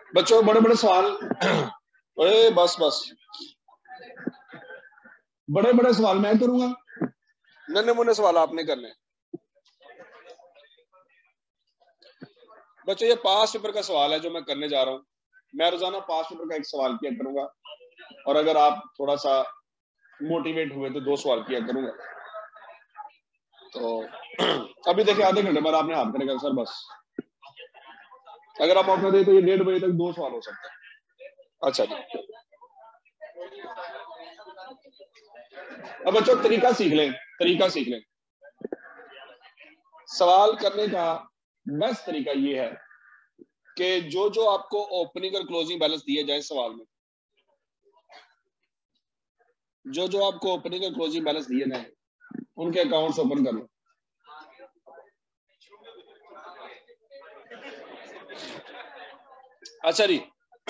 बच्चों बड़े बड़े सवाल अरे बस बस बड़े बड़े सवाल मैं करूंगा, नन्हे मुन्ने सवाल आपने करने। बच्चों ये पास पेपर का सवाल है जो मैं करने जा रहा हूं। मैं रोजाना पास पेपर का एक सवाल किया करूंगा, और अगर आप थोड़ा सा मोटिवेट हुए तो 2 सवाल किया करूंगा। तो अभी देखिए आधे घंटे बाद आपने हाथ करेगा सर बस। अगर आप मौका दे तो ये 1:30 बजे तक 2 सवाल हो सकते हैं। अच्छा जी, अब बच्चों तरीका सीख लें, तरीका सीख लें। सवाल करने का बेस्ट तरीका ये है कि जो जो आपको ओपनिंग और क्लोजिंग बैलेंस दिए जाए सवाल में, जो जो आपको ओपनिंग और क्लोजिंग बैलेंस दिए जाए उनके अकाउंट्स ओपन कर लो। अच्छा जी,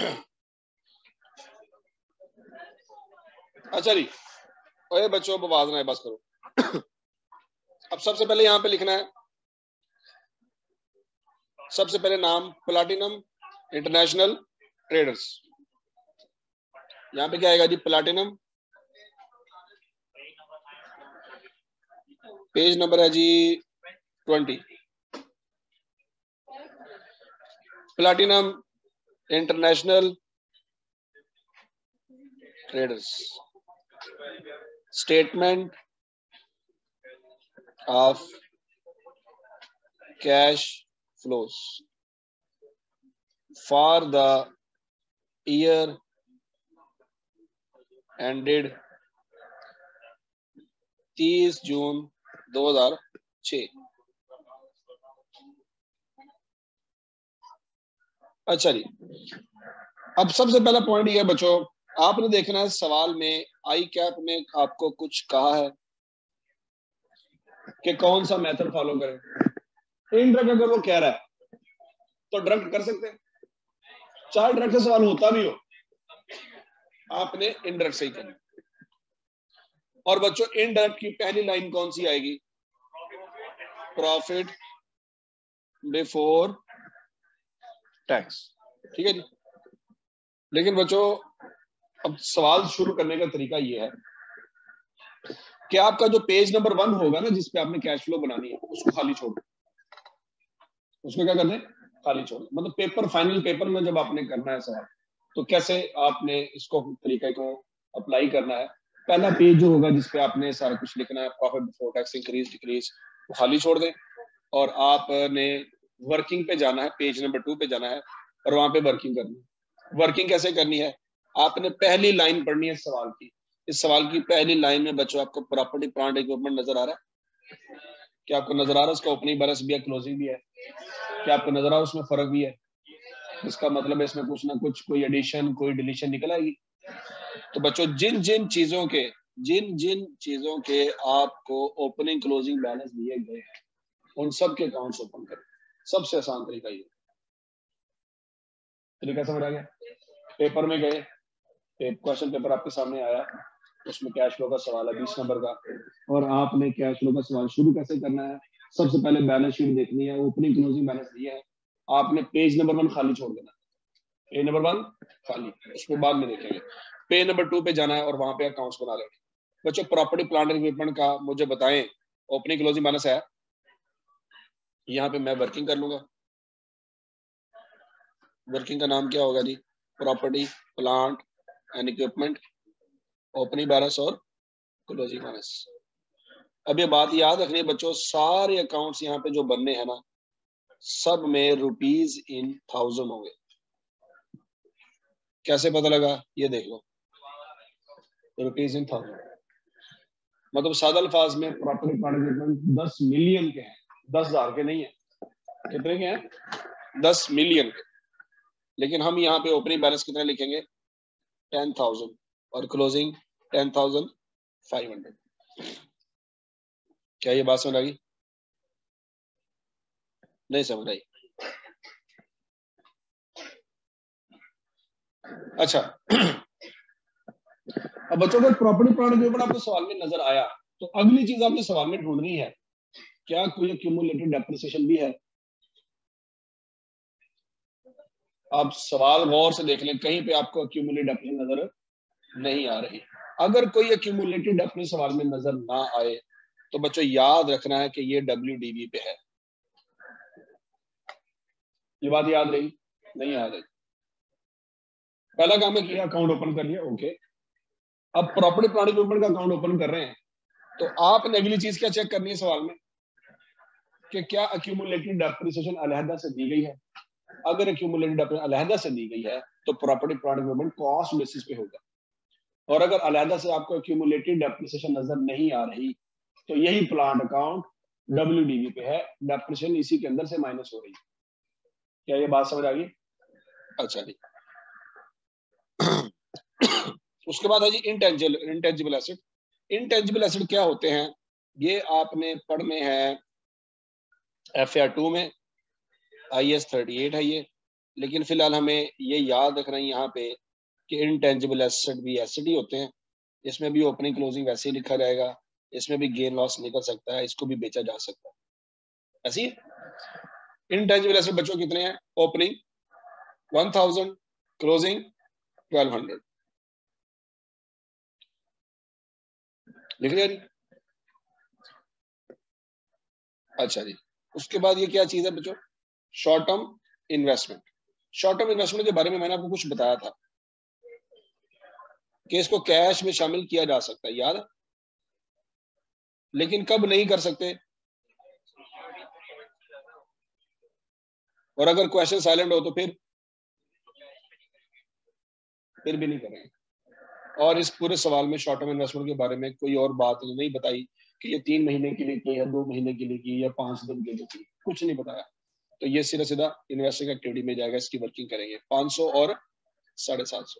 अच्छा जी, अरे बच्चों अब आवाज ना है, बस करो। अब सबसे पहले यहां पे लिखना है, सबसे पहले नाम प्लाटिनम इंटरनेशनल ट्रेडर्स। यहां पे क्या आएगा जी? प्लाटिनम, पेज नंबर है जी 20। Platinum international traders, statement of cash flows for the year ended 30 June 2006। अच्छा जी, अब सबसे पहला पॉइंट ये है बच्चों, आपने देखना है सवाल में आई कैप ने आपको कुछ कहा है कि कौन सा मेथड फॉलो करें। इनडायरेक्ट अगर वो कह रहा है तो डायरेक्ट कर सकते हैं, चाहे डायरेक्ट से सवाल होता भी हो, आपने इनडायरेक्ट से ही करना। और बच्चों इनडायरेक्ट की पहली लाइन कौन सी आएगी? Profit before tax. ठीक है जी। लेकिन बच्चों अब सवाल शुरू करने का तरीका ये है कि आपका जो पेज नंबर 1 होगा ना, जिसपे आपने कैश फ्लो बनानी है, उसको खाली छोड़ दो। उसमें क्या करना है? खाली छोड़ दो। मतलब पेपर, फाइनल पेपर में जब आपने करना है सवाल, तो कैसे आपने इसको तरीके को अप्लाई करना है। पहला पेज जो होगा जिसपे आपने सारा कुछ लिखना है, profit before tax, increase decrease, वो खाली छोड़ दें, और आपने वर्किंग पे जाना है, पेज नंबर 2 पे जाना है, और वहां पे वर्किंग करनी है। वर्किंग कैसे करनी है? आपने पहली लाइन पढ़नी है सवाल की। इस सवाल की पहली लाइन में बच्चों आपको प्रॉपर्टी प्लांट इक्विपमेंट नजर आ रहा है? क्या आपको नजर आ रहा है उसका ओपनिंग बैलेंस भी है, क्लोजिंग भी है? क्या आपको नजर आ रहा है उसमें फर्क भी है? इसका मतलब है इसमें कुछ ना कुछ कोई एडिशन कोई डिलीशन निकल आएगी। तो बच्चों जिन जिन चीजों के आपको ओपनिंग क्लोजिंग बैलेंस दिए गए हैं, उन सब के अकाउंट्स ओपन करें। सबसे आसान तरीका ये। तरीका समझ आ गया? पेपर में गए, क्वेश्चन पेपर आपके सामने आया, उसमें कैश फ्लो का सवाल है 20 नंबर का, और आपने कैश फ्लो का सवाल शुरू कैसे करना है? सबसे पहले बैलेंस शीट देखनी है, ओपनिंग क्लोजिंग बैलेंस दिया है, आपने पेज नंबर 1 खाली छोड़ देना। पेज नंबर 1 खाली, उसको बाद में देखेंगे। पेज नंबर 2 पे जाना है और वहां पे अकाउंट्स बना लेंगे। बच्चों प्रॉपर्टी प्लांट एंड इक्विपमेंट का मुझे बताएं ओपनिंग क्लोजिंग बैलेंस है? यहाँ पे मैं वर्किंग कर लूंगा। वर्किंग का नाम क्या होगा जी? Property plant and equipment, opening balance और क्लोजिंग बैलेंस। अब ये बात याद रखनी है बच्चों, सारे अकाउंट्स यहाँ पे जो बनने हैं ना, सब में रुपीज इन 1000 होंगे। कैसे पता लगा? ये देख लो, रुपीज इन 1000। मतलब सादा अल्फाज में प्रॉपर्टी प्लांट इक्विपमेंट 10 मिलियन के हैं, 10,000 के नहीं है। कितने के हैं? 10 मिलियन के। लेकिन हम यहाँ पे ओपनिंग बैलेंस कितना लिखेंगे? 10,000, और क्लोजिंग 10,500। क्या ये बात समझ आ गई? नहीं समझ आई? अच्छा। अब बच्चों को प्रॉपर्टी प्लांट के ऊपर आपको सवाल में नजर आया, तो अगली चीज आपने सवाल में ढूंढनी है, क्या कोई क्यूमुलेटेड डेप्रिसिएशन भी है? आप सवाल गौर से देख लें, कहीं पे आपको एक्यूमुलेटेड डेफिनेशन नजर नहीं आ रही। अगर कोई एक्यूमुलेटेड डेफिनेशन सवाल में नजर ना आए तो बच्चों याद रखना है कि ये WDV पे है। ये बात याद रही? नहीं याद रही? पहला काम है किया, अकाउंट ओपन कर लिया, ओके। अब प्रॉपर्टी प्लांट इक्विपमेंट का अकाउंट ओपन कर रहे हैं तो आपने अगली चीज क्या चेक करनी है सवाल में कि क्या एक्यूमुलेटेड डेप्रिसिएशन अलहदा से दी गई है। अगर एक्यूमुलेटेड डेप्रिसिएशन अलहदा से दी गई है तो property plant equipment cost basis पे होगा, और अगर अलहदा से आपको एक्यूमुलेटेड डेप्रिसिएशन नजर नहीं आ रही तो यही प्लांट अकाउंट WDV पे है, डेप्रिसिएशन इसी के अंदर से माइनस हो रही है। क्या ये बात समझ आ गई? अच्छा जी। उसके बाद है जी इंटेंजिबल एसेट। इंटेंजिबल एसेट क्या होते हैं ये आपने पढ़ने हैं FAR 2 में, IS 38 है ये। लेकिन फिलहाल हमें ये याद रखना है यहाँ पे कि इंटेंजिबल एसेट भी एसेट ही होते हैं। इसमें भी ओपनिंग क्लोजिंग वैसे ही लिखा जाएगा, इसमें भी गेन लॉस निकल सकता है, इसको भी बेचा जा सकता है, ऐसी। इंटेंजिबल एसेट बच्चों कितने हैं? Opening 1000, closing 1200। लिख लिया जी? अच्छा जी। उसके बाद ये क्या चीज है बच्चों? Short term investment. Short term investment के बारे में मैंने आपको कुछ बताया था कि इसको कैश में शामिल किया जा सकता है, याद है? लेकिन कब नहीं कर सकते? और अगर क्वेश्चन साइलेंट हो तो फिर भी नहीं करेंगे। और इस पूरे सवाल में शॉर्ट टर्म इन्वेस्टमेंट के बारे में कोई और बात नहीं बताई कि ये 3 महीने के लिए की या 2 महीने के लिए की या 5 दिन के लिए की, कुछ नहीं बताया। तो ये सीधा सीधा इन्वेस्टिंग एक्टिविटी में जाएगा, इसकी वर्किंग करेंगे 500 और 750।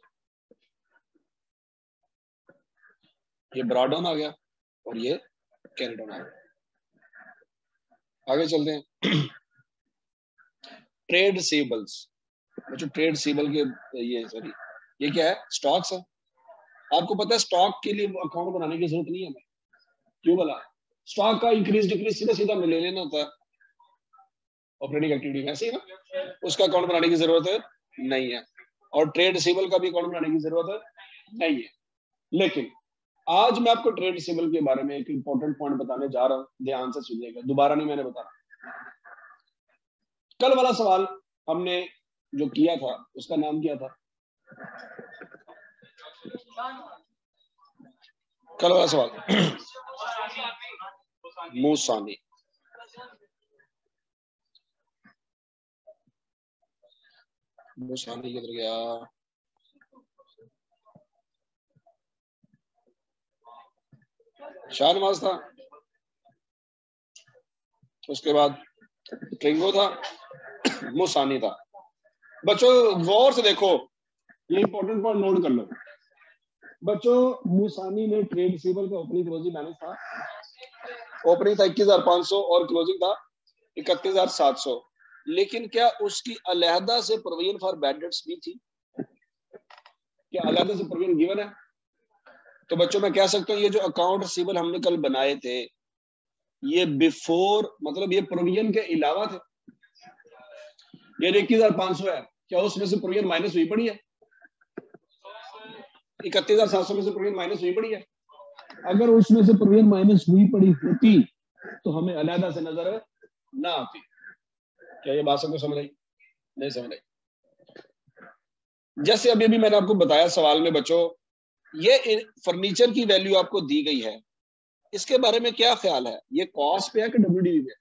ये ब्रॉडाउन आ गया और ये कैरी डाउन आ गया। आगे चलते हैं। Trade receivables. बच्चों ट्रेड रिसीवेबल के ये क्या है? स्टॉक्स है। आपको पता है स्टॉक के लिए अकाउंट बनाने की जरूरत नहीं है हमें। क्यों बोला? स्टॉक का इंक्रीज डिक्रीज सीधा सीधा ले लेना होता है ऑपरेटिंग एक्टिविटी में, ऐसे ही ना। उसका अकाउंट बनाने की जरूरत नहीं है, और ट्रेड रिसीवेबल का भी अकाउंट बनाने की जरूरत नहीं है। लेकिन आज मैं आपको ट्रेड रिसीवेबल के बारे में एक इंपॉर्टेंट पॉइंट बताने जा रहा हूं, ध्यान से सुनिएगा, दोबारा नहीं मैंने बताया। कल वाला सवाल हमने जो किया था उसका नाम क्या था? कल वाला सवाल मूसानी। मूसानी किधर गया? शाहनवाज था, उसके बाद ट्रिंगो था, मूसानी था। बच्चों गौर से देखो, ये इंपॉर्टेंट पॉइंट नोट कर लो। बच्चों मूसानी में ट्रेड रिसीवेबल का ओपनिंग क्लोजिंग बैलेंस था, ओपनिंग था 21,500 और क्लोजिंग था 31,700। लेकिन क्या उसकी अलहदा से प्रोविजन फॉर बैड डेट्स भी थी? क्या अलहदा से प्रोविजन गिवन है? तो बच्चों मैं कह सकता हूँ ये जो अकाउंट रिसीवेबल हमने कल बनाए थे ये बिफोर, मतलब ये प्रोविजन के अलावा थे। ये 21,500 है, क्या उसमें से प्रोविजन माइनस हुई पड़ी है? 31,700 में से प्रोविजन माइनस हुई पड़ी है? अगर उसमें से प्रोविजन माइनस हुई पड़ी होती तो हमें अलहदा से नजर ना आती। क्या ये बात सबको समझ आई? नहीं समझ आई? जैसे अभी अभी मैंने आपको बताया सवाल में बच्चों, ये फर्नीचर की वैल्यू आपको दी गई है, इसके बारे में क्या ख्याल है? ये कॉस्ट पे है कि WDV पे?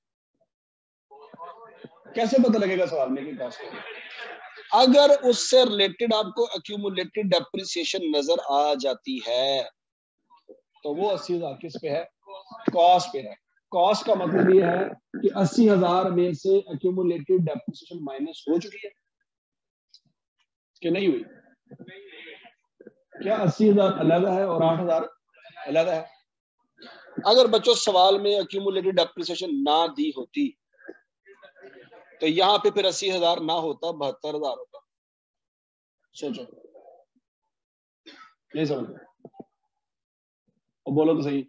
कैसे पता लगेगा सवाल में कि कॉस्ट पे? अगर उससे रिलेटेड आपको एक्यूमुलेटेड डेप्रिसिएशन नजर आ जाती है तो वो 80,000 किस पे है? कॉस्ट पे है। कॉस्ट का मतलब ये है कि 80,000 में से एक्यूमुलेटेड डेप्रिसिएशन माइनस हो चुकी है कि नहीं हुई? क्या 80,000 अलग है और 8,000 अलग है? अगर बच्चों सवाल में एक्यूमुलेटेड डेप्रिसिएशन ना दी होती तो यहाँ पे फिर 80,000 ना होता, 72,000 होता। सोचो, नहीं समझ और बोलो तो सही।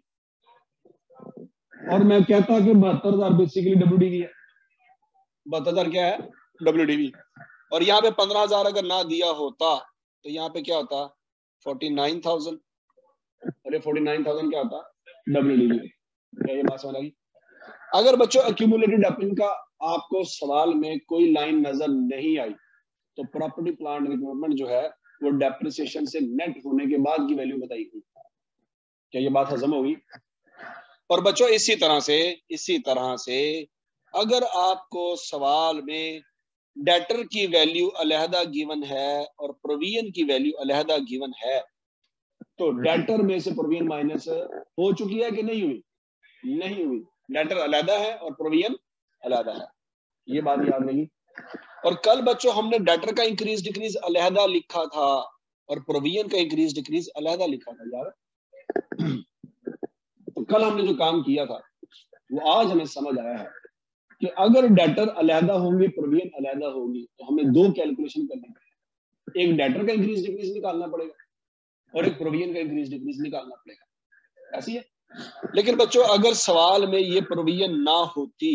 और मैं कहता कि 72,000 बेसिकली WDV है। 72,000 क्या है? WDV। और यहाँ पे 15,000 अगर ना दिया होता तो यहाँ पे क्या होता 49,000, और ये 49,000 क्या होता WDV। क्या ये बात समझ आ गई? अगर बच्चों एक्यूमुलेटेड डेप्थ का आपको सवाल में कोई लाइन नजर नहीं आई तो प्रॉपर्टी प्लांट इक्विपमेंट जो है वो डेप्रिसिएशन से नेट होने के बाद की वैल्यू बताई गई। क्या ये बात हजम होगी? और बच्चों इसी तरह से अगर आपको सवाल में डेटर की वैल्यू अलहदा गिवन है और प्रोविजन की वैल्यू अलहदा गिवन है तो डेटर में से प्रोविजन माइनस हो चुकी है कि नहीं हुई? नहीं हुई। डेटर अलहदा है और प्रोविजन अलहदा है, ये बात याद नहीं। और कल बच्चों हमने डेटर का इंक्रीज डिक्रीज अलहदा लिखा था और प्रोविजन का इंक्रीज डिक्रीज अलहदा लिखा था, यार। तो कल हमने जो काम किया था वो आज हमें समझ आया है कि अगर डेटर अलहदा होंगे प्रोविजन अलहदा होगी तो हमें दो कैलकुलेशन करनी पड़ेगी, एक डेटर का इंक्रीज डिक्रीज निकालना पड़ेगा और एक प्रोविजन का इंक्रीज डिक्रीज निकालना पड़ेगा। ऐसी है। लेकिन बच्चों अगर सवाल में ये प्रोविजन ना होती,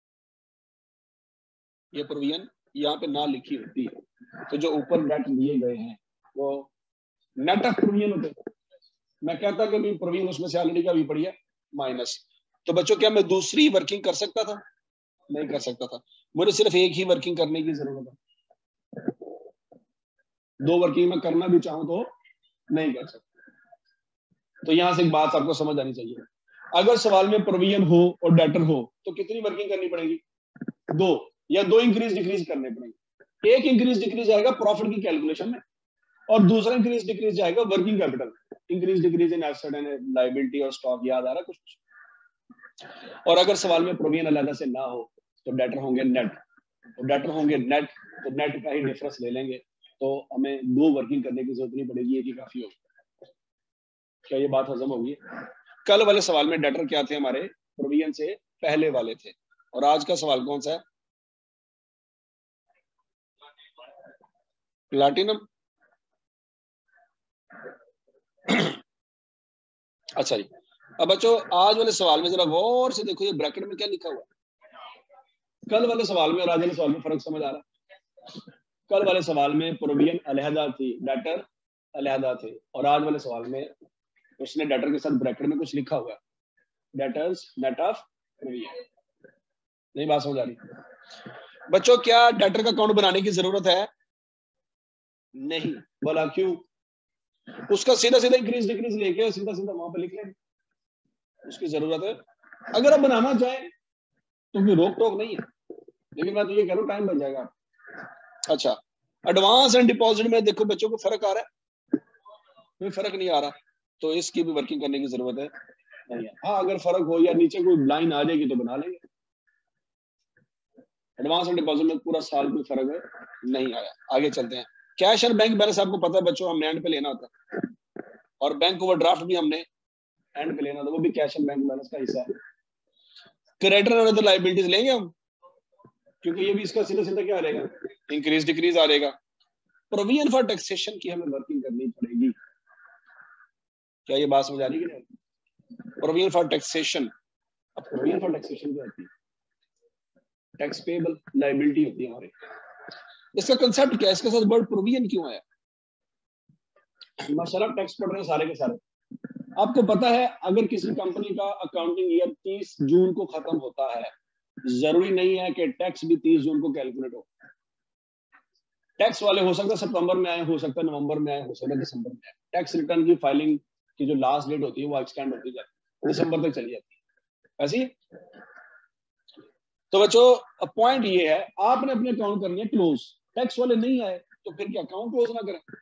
ये प्रोविजन यहाँ पे ना लिखी होती तो जो ऊपर नेट दिए गए हैं वो नेट ऑफ प्रोविजन होते। मैं कहता कि प्रोविजन उसमें से ऑलरेडी का भी पड़ी है माइनस, तो बच्चों क्या मैं दूसरी वर्किंग कर सकता था? नहीं कर सकता था। मुझे सिर्फ एक ही वर्किंग करने की जरूरत है, दो वर्किंग में करना भी चाहूं तो नहीं कर सकता। तो यहां से एक बात आपको समझ आनी चाहिए, अगर सवाल में प्रोविजन हो और डेटर हो तो कितनी वर्किंग करनी पड़ेगी? दो, या दो इंक्रीज डिक्रीज करने पड़ेंगे। एक इंक्रीज डिक्रीज आएगा प्रॉफिट की कैलकुलेशन में और दूसरा इंक्रीज डिक्रीज जाएगा working capital, increase decrease in asset and liability और स्टॉक। याद आ रहा कुछ? और अगर सवाल में प्रोविजन अलग से ना हो तो डेटर होंगे नेट, तो डेटर होंगे नेट, तो नेट का ही डिफरेंस ले लेंगे, तो हमें दो वर्किंग करने की जरूरत नहीं पड़ेगी, एक ही काफी होगी। क्या ये बात हजम होगी? कल वाले सवाल में डेटर क्या थे हमारे? प्रोविजन से पहले वाले थे। और आज का सवाल कौन सा है? प्लैटिनम। अच्छा जी, अब बच्चों आज वाले सवाल में जरा गौर से देखो, ये ब्रैकेट में क्या लिखा हुआ है? कल वाले सवाल में और आज वाले सवाल में फर्क समझ आ रहा? कल वाले सवाल में प्रोविजन अलहदा थी, डेटर अलहदा थे, और आज वाले सवाल में उसने डेटर के साथ ब्रैकेट में कुछ लिखा हुआ है, डेटर्स नेट ऑफ प्रोविजन। नहीं बात समझ आ रही? बच्चों क्या डेटर का अकाउंट बनाने की जरूरत है? नहीं। बोला क्यों? उसका सीधा सीधा इंक्रीज डिक्रीज लेके सीधा सीधा वहां पे लिख लेंगे, उसकी जरूरत है। अगर आप बनाना चाहें तो कोई रोक टोक नहीं है, लेकिन मैं तो ये कह रहा हूं टाइम बन जाएगा। अच्छा, एडवांस एंड डिपॉजिट में देखो बच्चों को फर्क आ रहा है? कोई फर्क नहीं आ रहा, तो इसकी भी वर्किंग करने की जरूरत है नहीं है। हाँ अगर फर्क हो या नीचे कोई लाइन आ जाएगी तो बना लेंगे। एडवांस एंड डिपॉजिट में पूरा साल कोई फर्क नहीं आया। आगे चलते हैं। कैश और बैंक बैलेंस आपको पता है बच्चों, हमने एंड पे लेना होता है, और बैंक ओवरड्राफ्ट भी हमने एंड पे लेना था, वो भी कैश एंड बैंक बैलेंस का हिस्सा है। क्रेडिटर और अदर लायबिलिटीज लेंगे हम, क्योंकि ये भी इसका सीधा सीधा क्या आ रहेगा? इंक्रीज डिक्रीज आ रहेगा। प्रोविजन फॉर टैक्सेशन की हमें वर्किंग करनी पड़ेगी। क्या ये बात समझ आ रही है कि नहीं? प्रोविजन फॉर टैक्सेशन, अब प्रोविजन फॉर टैक्सेशन क्या होती है? टैक्स पेबल लायबिलिटी होती है हमारे। इसका कंसेप्ट क्या है? इसके साथ वर्ड प्रोविजन क्यों आया? माशाल्लाह टैक्स पढ़ रहे हैं सारे के सारे। आपको पता है अगर किसी कंपनी का अकाउंटिंग ईयर 30 जून को खत्म होता है, जरूरी नहीं है कि टैक्स भी 30 जून को कैलकुलेट हो। टैक्स वाले हो सकता है सितंबर में आए, हो सकता है नवंबर में आए, हो सकता है दिसंबर में आए। टैक्स रिटर्न की फाइलिंग की जो लास्ट डेट होती है वो एक्सटेंड होती जाती है, दिसंबर तक चली जाती है। ऐसी तो बच्चों पॉइंट ये है, आपने अपने अकाउंट करनी है क्लोज, टैक्स वाले नहीं आए तो फिर क्या अकाउंट क्लोज ना करें?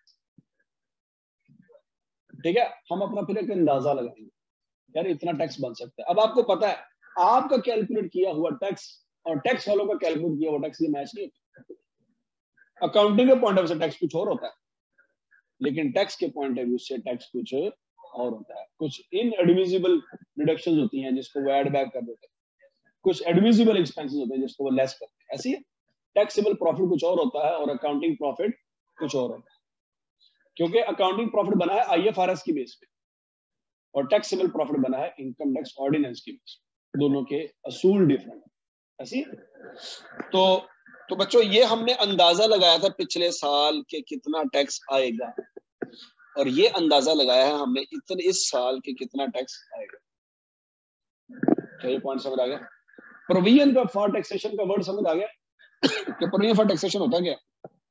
ठीक है, हम अपना फिर एक अंदाजा लगाएंगे, यार इतना टैक्स बन सकता है। अब आपको पता है आपका कैलकुलेट किया हुआ टैक्स और टैक्स वालों का कैलकुलेट किया हुआ टैक्स ये मैच नहीं होता। अकाउंटिंग के पॉइंट ऑफ व्यू से टैक्स कुछ और होता है, लेकिन टैक्स के पॉइंट ऑफ व्यू से टैक्स कुछ और होता है। कुछ इनएडमिसिबल डिडक्शंस होती हैं जिसको वो ऐड बैक कर देते हैं, कुछ एडमिसिबल एक्सपेंसेस होते हैं जिसको वो लेस करते हैं। ऐसी है, टैक्सेबल प्रॉफिट कुछ और होता है और अकाउंटिंग प्रॉफिट कुछ और होता है, क्योंकि अकाउंटिंग प्रॉफिट बना है आईएफआरएस की बेस पे और टैक्सेबल प्रॉफिट बना है इनकम टैक्स ऑर्डिनेंस की बेस पे। दोनों के असूल डिफरेंट है। ऐसी तो तो बच्चों ये हमने अंदाजा लगाया था पिछले साल के कितना टैक्स आएगा, और ये अंदाजा लगाया है हमने इतने इस साल के कितना टैक्स आएगा। क्या ये पॉइंट समझ आ गया? प्रोविजन का फॉर टैक्सेशन का वर्ड समझ आ गया कि प्रोविजन फॉर टैक्सेशन होता क्या?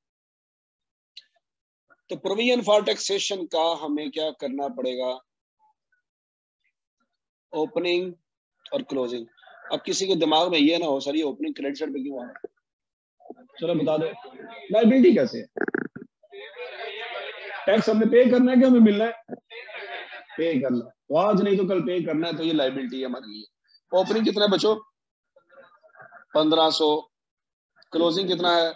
तो प्रोविजन फॉर टैक्सेशन का हमें क्या करना पड़ेगा? ओपनिंग और क्लोजिंग। अब किसी के दिमाग में ये ना हो सर ये ओपनिंग क्रेडिट साइड पे क्यों आ रहा है, चलो बता दे। लायबिलिटी कैसे है? टैक्स हमने पे करना है कि हमें मिलना है? पे करना, तो आज नहीं तो कल पे करना है, तो ये लायबिलिटी है हमारे लिए। ओपनिंग कितना है बच्चों? 1500। क्लोजिंग कितना है?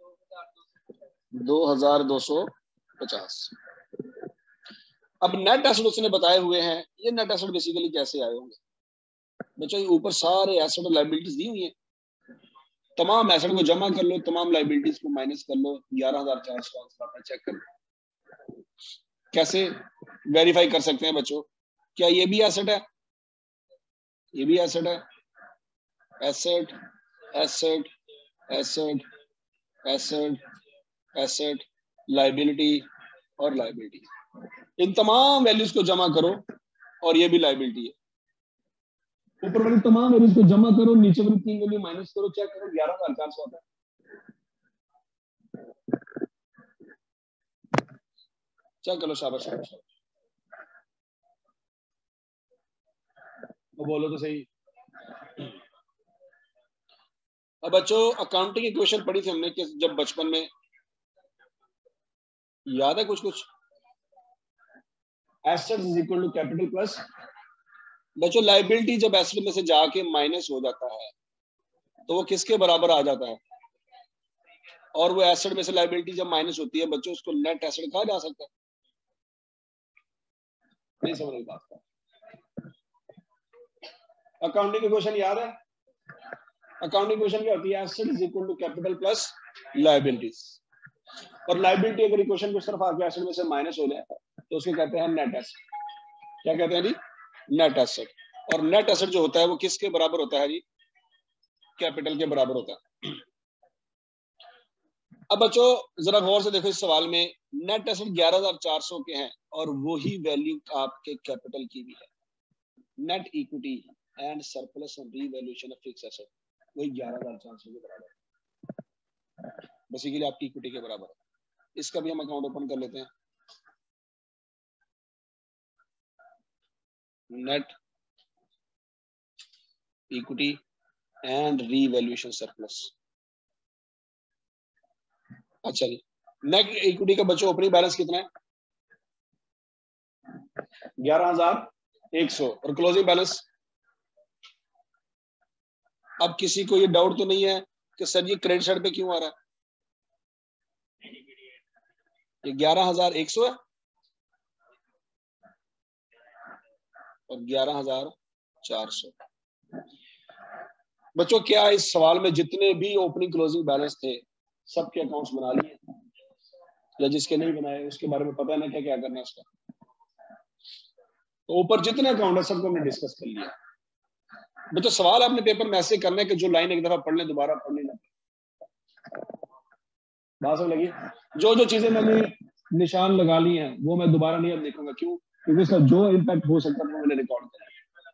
2250। अब नेट एसेट उसने बताए हुए हैं। ये नेट एसेट बेसिकली कैसे आए होंगे बच्चों? ये ऊपर सारे एसेट और लायबिलिटीज दी हुई है, तमाम एसेट को जमा कर लो, तमाम लायबिलिटीज को माइनस कर लो, 11,400 आता है। चेक कर लो। कैसे वेरीफाई कर सकते हैं बच्चों? क्या ये भी एसेट है? ये भी एसेट है। Asset asset asset asset asset liability और लायबिलिटी, इन तमाम वैल्यूज को जमा करो और ये भी लायबिलिटी है। ऊपर वाली तमाम वैल्यूज को जमा करो, नीचे वाली 3 वैल्यू माइनस करो, चेक करो 11,400 आता है। चेक करो, शाबाश शाबाश। वो बोलो तो सही। अब बच्चों अकाउंटिंग की क्वेश्चन पढ़ी थी हमने कि जब बचपन में, याद है कुछ कुछ? Assets is equal to capital plus, बच्चों लायबिलिटी जब एसेट में से जाके माइनस हो जाता है तो वो किसके बराबर आ जाता है? और वो एसेट में से लायबिलिटी जब माइनस होती है बच्चों उसको नेट एसेट कहा जा सकता है। नहीं समझ रही बात का? अकाउंटिंग की क्वेश्चन याद है? अकाउंटिंग क्वेश्चन क्या होती है? Asset is equal to capital plus liabilities, और लायबिलिटी अगर इक्वेशन की तरफ आके एसेट में से माइनस हो जाए तो उसको कहते हैं नेट एसेट। क्या कहते हैं जी? Net asset. और नेट एसेट जो होता है वो किसके बराबर होता है जी? कैपिटल के बराबर होता है। अब बच्चों जरा गौर से देखो इस सवाल में, नेट एसेट 11,400 के हैं और वही वैल्यू आपके कैपिटल की भी है। Net equity and surplus on revaluation of fixed asset वही 11,400 के बराबर है, बेसिकली आपकी इक्विटी के बराबर है। इसका भी हम अकाउंट ओपन कर लेते हैं। Net equity and revaluation surplus. अच्छा जी, नेट इक्विटी का बच्चों ओपनिंग बैलेंस कितना है? 11,100 और क्लोजिंग बैलेंस। अब किसी को ये डाउट तो नहीं है कि सर ये क्रेडिट साइड पे क्यों आ रहा है? ये 11,100 है और 11,400। बच्चों क्या इस सवाल में जितने भी ओपनिंग क्लोजिंग बैलेंस थे सबके अकाउंट्स बना लिए, या जिसके नहीं बनाए उसके बारे में पता है ना क्या क्या करना है उसका? तो ऊपर जितने अकाउंट है सबको हमने डिस्कस कर लिया। बच्चों सवाल आपने पेपर में ऐसे करने के जो लाइन एक दफा पढ़ ले दोबारा पढ़ने लगे। बात समझ लगी? जो जो चीजें मैंने निशान लगा ली हैं वो मैं दोबारा नहीं अब देखूंगा। क्यों? क्योंकि इसका जो इम्पैक्ट हो सकता है वो मैंने रिकॉर्ड किया।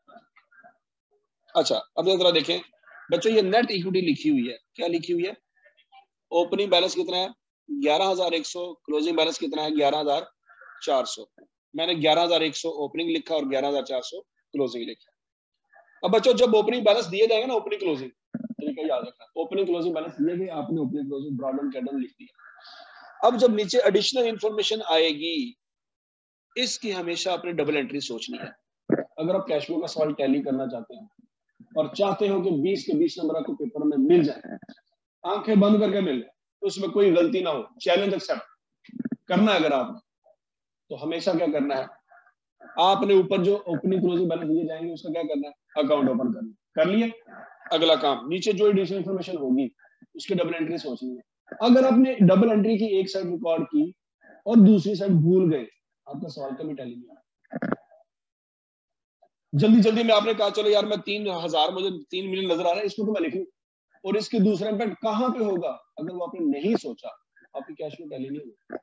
अच्छा अब जरा देखें बच्चों, ये नेट इक्विटी लिखी हुई है, क्या लिखी हुई है? ओपनिंग बैलेंस कितना है? 11,100। क्लोजिंग बैलेंस कितना है? 11,400। मैंने 11,100 ओपनिंग लिखा और 11,400 क्लोजिंग लिखा। अब बच्चों जब ओपनिंग बैलेंस दिए जाएंगे ना, ओपनिंग क्लोजिंग तरीका याद रखना, ओपनिंग क्लोजिंग बैलेंस दिए गए, आपने ओपनिंग क्लोजिंग ब्रॉड एंड कैडम लिख दिया। अब जब नीचे एडिशनल इंफॉर्मेशन आएगी इसकी हमेशा अपने डबल एंट्री सोचनी है। अगर आप कैश फ्लो का सवाल टैली करना चाहते हैं और चाहते हो कि 20 के 20 नंबर आपको पेपर में मिल जाए, आंखें बंद करके मिल जाए, तो उसमें कोई गलती ना हो, चैलेंज एक्सेप्ट करना है अगर आपने, तो हमेशा क्या करना है? आपने ऊपर जो ओपनिंग क्लोजिंग बैलेंस दिए जाएंगे उसका क्या करना है? अकाउंट ओपन करना। कर लिए? अगला काम, नीचे जो एडिशनल इंफॉर्मेशन होगी उसकी डबल एंट्री सोचनी है। अगर आपने डबल एंट्री की एक साइड रिकॉर्ड की और दूसरी साइड भूल गए, आपका सवाल कभी टैली नहीं आना। जल्दी जल्दी में आपने कहा चलो यार मैं 3,000 मुझे 3 मिलियन नजर आ रहा है इसको तो मैं लिख लूं, और इसकी दूसरा इम्पैक्ट कहां पे होगा, अगर वो आपने नहीं सोचा, आपकी कैश फ्लो टैली नहीं होगी।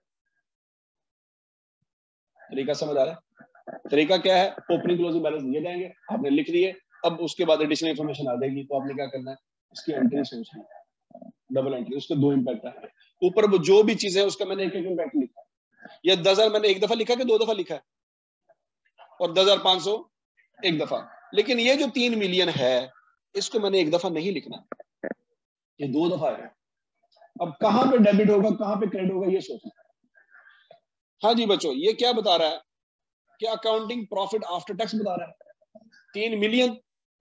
तरीका समझ आ रहा है? तरीका क्या है, ओपनिंग क्लोजिंग बैलेंस दिए जाएंगे, आपने लिख दिए, अब उसके बाद एडिशनल इन्फॉर्मेशन आ जाएगी, तो आपने क्या करना है, उसकी एंट्री सोचनी है, डबल एंट्री, उसके दो इम्पैक्ट है। ऊपर जो भी चीज है उसका मैंने एक एक इम्पैक्ट लिखा है। या 10,000 मैंने एक दफा लिखा कि 2 दफा लिखा है, और 10,500 एक दफा। लेकिन ये जो 3 मिलियन है, इसको मैंने एक दफा नहीं लिखना, ये 2 दफा है। अब कहां पे डेबिट होगा, कहां पे क्रेडिट होगा, ये सोचना। हाँ जी बच्चों, ये क्या बता रहा है कि अकाउंटिंग प्रॉफिट आफ्टर टैक्स बता रहा है 3 मिलियन।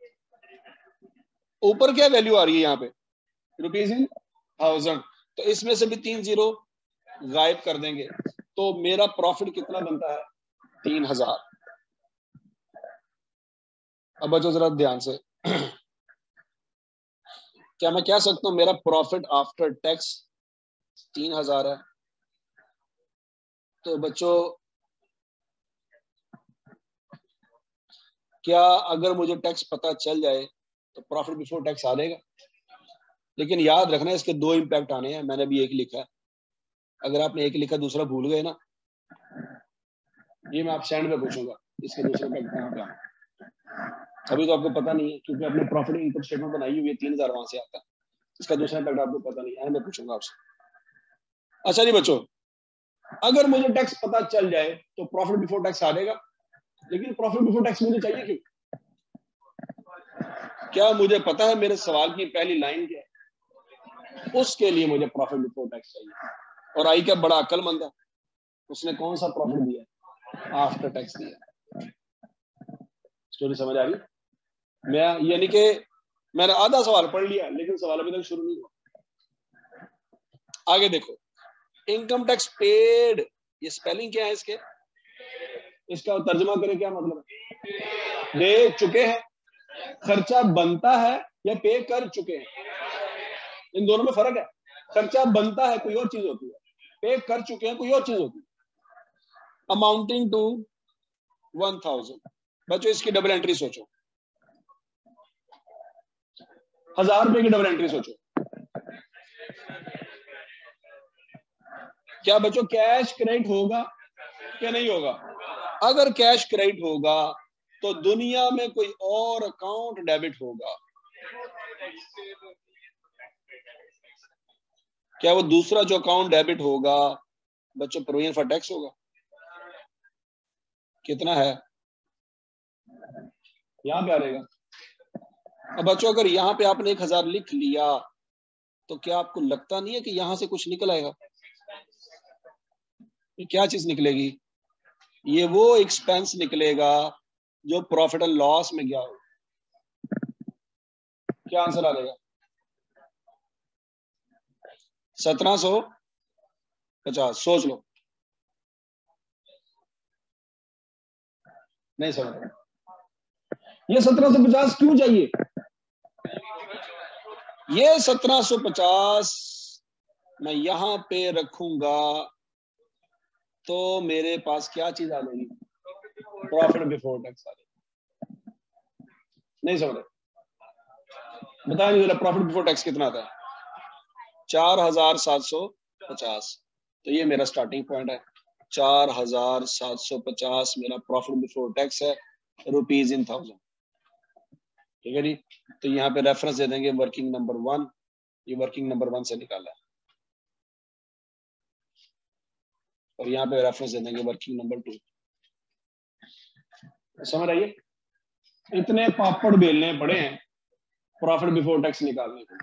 ऊपर क्या वैल्यू आ रही है यहाँ पे, रुपीज इन 1000, तो इसमें से भी 3 जीरो गायब कर देंगे, तो मेरा प्रॉफिट कितना बनता है, 3000। अब बच्चों जरा ध्यान से, क्या मैं कह सकता हूं मेरा प्रॉफिट आफ्टर टैक्स 3000 है? तो बच्चों क्या अगर मुझे टैक्स पता चल जाए तो प्रॉफिट बिफोर टैक्स आ जाएगा? लेकिन याद रखना इसके दो इम्पैक्ट आने हैं, मैंने भी एक लिखा है। अगर आपने एक लिखा दूसरा भूल गए ना, ये मैं आप स्टैंड पे पूछूंगा, इसके दूसरे इम्पैक्ट कहाँ पे आए। अभी तो आपको पता नहीं है, क्योंकि आपने प्रॉफिट इनकम स्टेटमेंट बनाई हुई है, 3000 वहां से आता है, इसका दूसरा इम्पैक्ट आपको पता नहीं है, मैं पूछूंगा आपसे। अच्छा जी बच्चों, अगर मुझे टैक्स पता चल जाए तो प्रॉफिट बिफोर टैक्स आ जाएगा, लेकिन प्रॉफिट बिफोर टैक्स मुझे चाहिए क्यों? क्या मुझे पता है मेरे सवाल की पहली लाइन क्या है? उसके लिए मुझे प्रॉफिट बिफोर टैक्स चाहिए। और आई क्या बड़ा अक्लमंद है, उसने कौन सा प्रॉफिट दिया, आफ्टर टैक्स दिया। स्टोरी समझ आ रही? मैं यानी कि मैंने आधा सवाल पढ़ लिया, लेकिन सवाल अभी तक शुरू नहीं हुआ। आगे देखो, इनकम टैक्स पेड, ये स्पेलिंग क्या है इसके, इसका तर्जुमा करें, क्या मतलब है? दे चुके हैं, खर्चा बनता है या पे कर चुके हैं, इन दोनों में फर्क है। खर्चा बनता है कोई और चीज होती है, पे कर चुके हैं कोई और चीज होती है। Amounting to 1000। बच्चों इसकी डबल एंट्री सोचो, 1000 रुपए की डबल एंट्री सोचो। क्या बच्चों कैश क्रेडिट होगा क्या नहीं होगा? अगर कैश क्रेडिट होगा तो दुनिया में कोई और अकाउंट डेबिट होगा, क्या वो दूसरा जो अकाउंट डेबिट होगा बच्चों प्रोविजन फॉर टैक्स होगा? कितना है यहां पे आ रहेगा। अब बच्चों अगर यहाँ पे आपने 1000 लिख लिया तो क्या आपको लगता नहीं है कि यहां से कुछ निकल आएगा? क्या चीज निकलेगी? ये वो एक्सपेंस निकलेगा जो प्रॉफिट एंड लॉस में गया हो। क्या आंसर आ जाएगा? 1750। सोच लो, नहीं समझ रहा ये 1750 क्यों चाहिए? ये 1750 मैं यहां पे रखूंगा तो मेरे पास क्या चीज आ जाएगी, प्रॉफिट बिफोर टैक्स आ जाएगी। नहीं समझ रहे, बताया जरा प्रॉफिट बिफोर टैक्स कितना आता है? 4750। तो ये मेरा स्टार्टिंग पॉइंट है, 4750 मेरा प्रॉफिट बिफोर टैक्स है, रुपीज इन 1000। ठीक है जी, तो यहाँ पे रेफरेंस दे देंगे वर्किंग नंबर 1, ये वर्किंग नंबर 1 से निकाला है, और यहाँ पे रेफरेंस दे देंगे वर्किंग नंबर 2। समझ आइए, इतने पापड़ बेलने पड़े हैं प्रॉफिट बिफोर टैक्स निकालने को।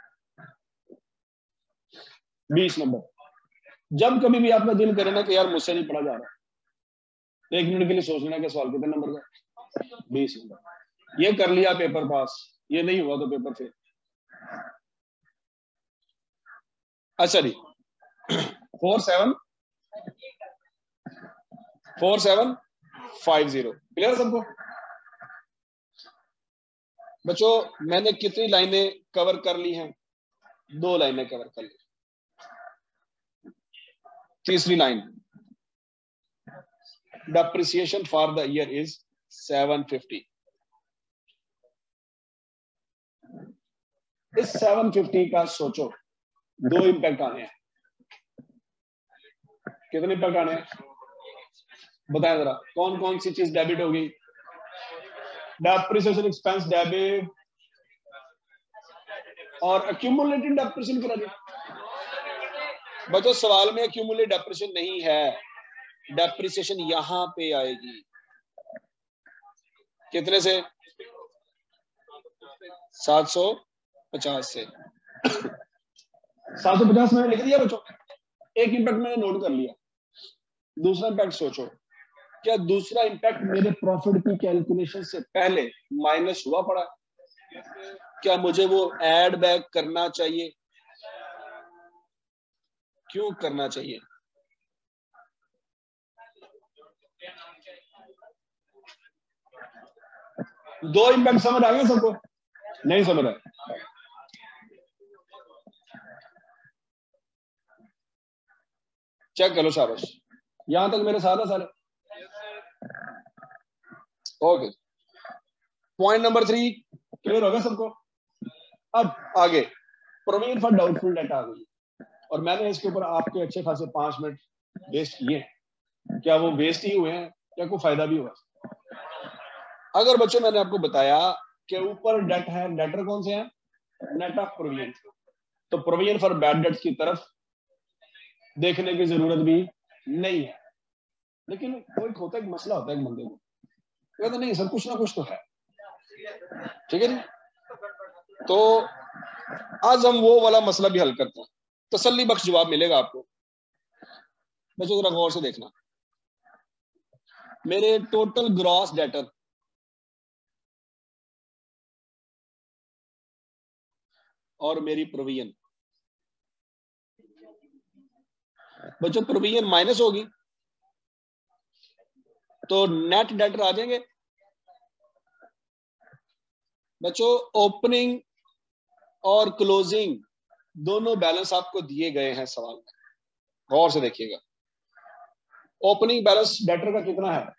20 नंबर, जब कभी भी आपका दिल करे ना कि यार मुझसे नहीं पढ़ा जा रहा, 1 मिनट के लिए सोच लेना कि सवाल कितने नंबर का, 20 नंबर। ये कर लिया पेपर पास, ये नहीं हुआ तो पेपर फेल। अच्छा जी, 4750 क्लियर सबको? बच्चों मैंने कितनी लाइनें कवर कर ली हैं? 2 लाइनें कवर कर ली। तीसरी line, depreciation for the year is 750। इस 750 का सोचो, दो इंपैक्ट आने हैं। कितने इंपैक्ट आने हैं बताएं जरा, कौन कौन सी चीज डेबिट होगी? डेप्रिसिएशन एक्सपेंस डेबिट और एक्यूमुलेटेड डेप्रिसिएशन करा दिया। बच्चों सवाल में एक्यूमुलेटेड डेप्रिसिएशन नहीं है, डेप्रिसिएशन यहां पे आएगी। कितने से? 750 से। 750 मैंने लिख दिया बच्चों, एक इंपैक्ट मैंने नोट कर लिया। दूसरा इंपैक्ट सोचो, क्या दूसरा इंपैक्ट मेरे प्रॉफिट की कैलकुलेशन से पहले माइनस हुआ पड़ा? क्या मुझे वो ऐड बैक करना चाहिए? क्यों करना चाहिए? दो इंपैक्ट समझ आ गए सबको? नहीं समझ आए? चेक करो, शाबाश, यहां तक मेरे साथ है सारे? ओके, पॉइंट नंबर 3 क्लियर हो गया सबको? अब आगे प्रोविजन फॉर डाउटफुल डेट आ गई, और मैंने इसके ऊपर आपके अच्छे खासे 5 मिनट वेस्ट किए। क्या वो वेस्ट ही हुए हैं? क्या कोई फायदा भी हुआ? अगर बच्चों मैंने आपको बताया कि ऊपर डेट है, डेटर कौन से हैं? नेट ऑफ प्रोविजन, तो प्रोविजन फॉर बैड डेट्स की तरफ देखने की जरूरत भी नहीं है। लेकिन कोई होता है, एक मसला होता है एक बंदे को, कहते नहीं सर कुछ ना कुछ तो है, ठीक है जी। तो आज हम वो वाला मसला भी हल करते हैं, तसल्ली बख्श जवाब मिलेगा आपको। बच्चों जरा गौर से देखना, मेरे टोटल ग्रॉस डेटर और मेरी प्रोविजन, बच्चों प्रोविजन माइनस होगी तो नेट डेटर आ जाएंगे। बच्चों ओपनिंग और क्लोजिंग दोनों बैलेंस आपको दिए गए हैं सवाल में, गौर से देखिएगा। ओपनिंग बैलेंस डेटर का कितना है?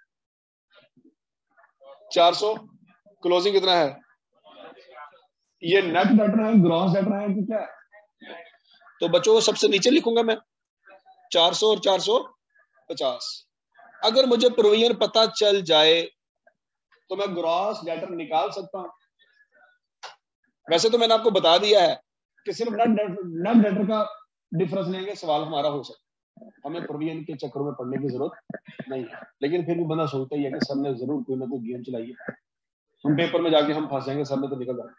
400। क्लोजिंग कितना है? ये नेट डेटर है, ग्रॉस डेटर है कि क्या है? तो बच्चों सबसे नीचे लिखूंगा मैं 400 और 450। अगर मुझे प्रोविजन पता चल जाए तो मैं ग्रॉस डेटर निकाल सकता हूं। वैसे तो मैंने आपको बता दिया है कि सिर्फ नेट डेटर का डिफरेंस लेंगे सवाल हमारा हो सकता है, हमें प्रोविजन के चक्करों में पढ़ने की जरूरत नहीं है। लेकिन फिर भी बंदा सोचता ही है कि सर ने जरूर कोई ना कोई गेम चलाई है, हम पेपर में जाके हम फंस जाएंगे, सर ने तो निकल जाए।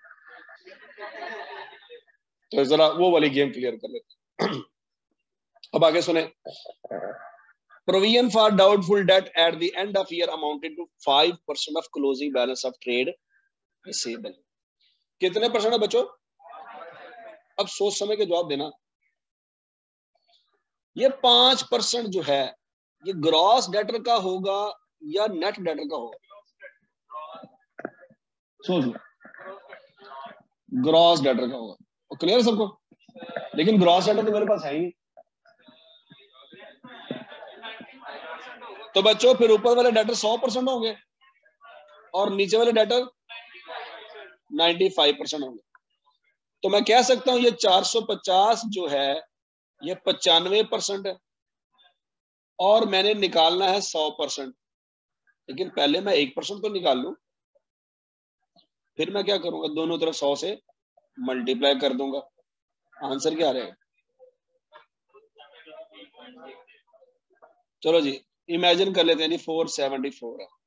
तो जरा वो वाली गेम क्लियर कर लेते। अब आगे सुने, provision for doubtful debt at the end of year amounted to 5% of closing balance of trade receivable. कितने परसेंट है बच्चों? अब सोच समय के जवाब देना। ये 5% जो है ये ग्रॉस डेटर का होगा या नेट डेटर का होगा? सोच लो, ग्रॉस डेटर का होगा। क्लियर सबको? लेकिन ग्रॉस डेटर तो मेरे पास है ही नहीं, तो बच्चों फिर ऊपर वाले डेटर 100% होंगे और नीचे वाले डेटर 95% होंगे। तो मैं कह सकता हूं ये 450 जो है ये 95% है और मैंने निकालना है 100%। लेकिन पहले मैं 1% तो निकाल लूं, फिर मैं क्या करूंगा, दोनों तरफ 100 से मल्टीप्लाई कर दूंगा। आंसर क्या रहेगा? चलो जी इमेजिन कर लेते हैं जी, 474 है,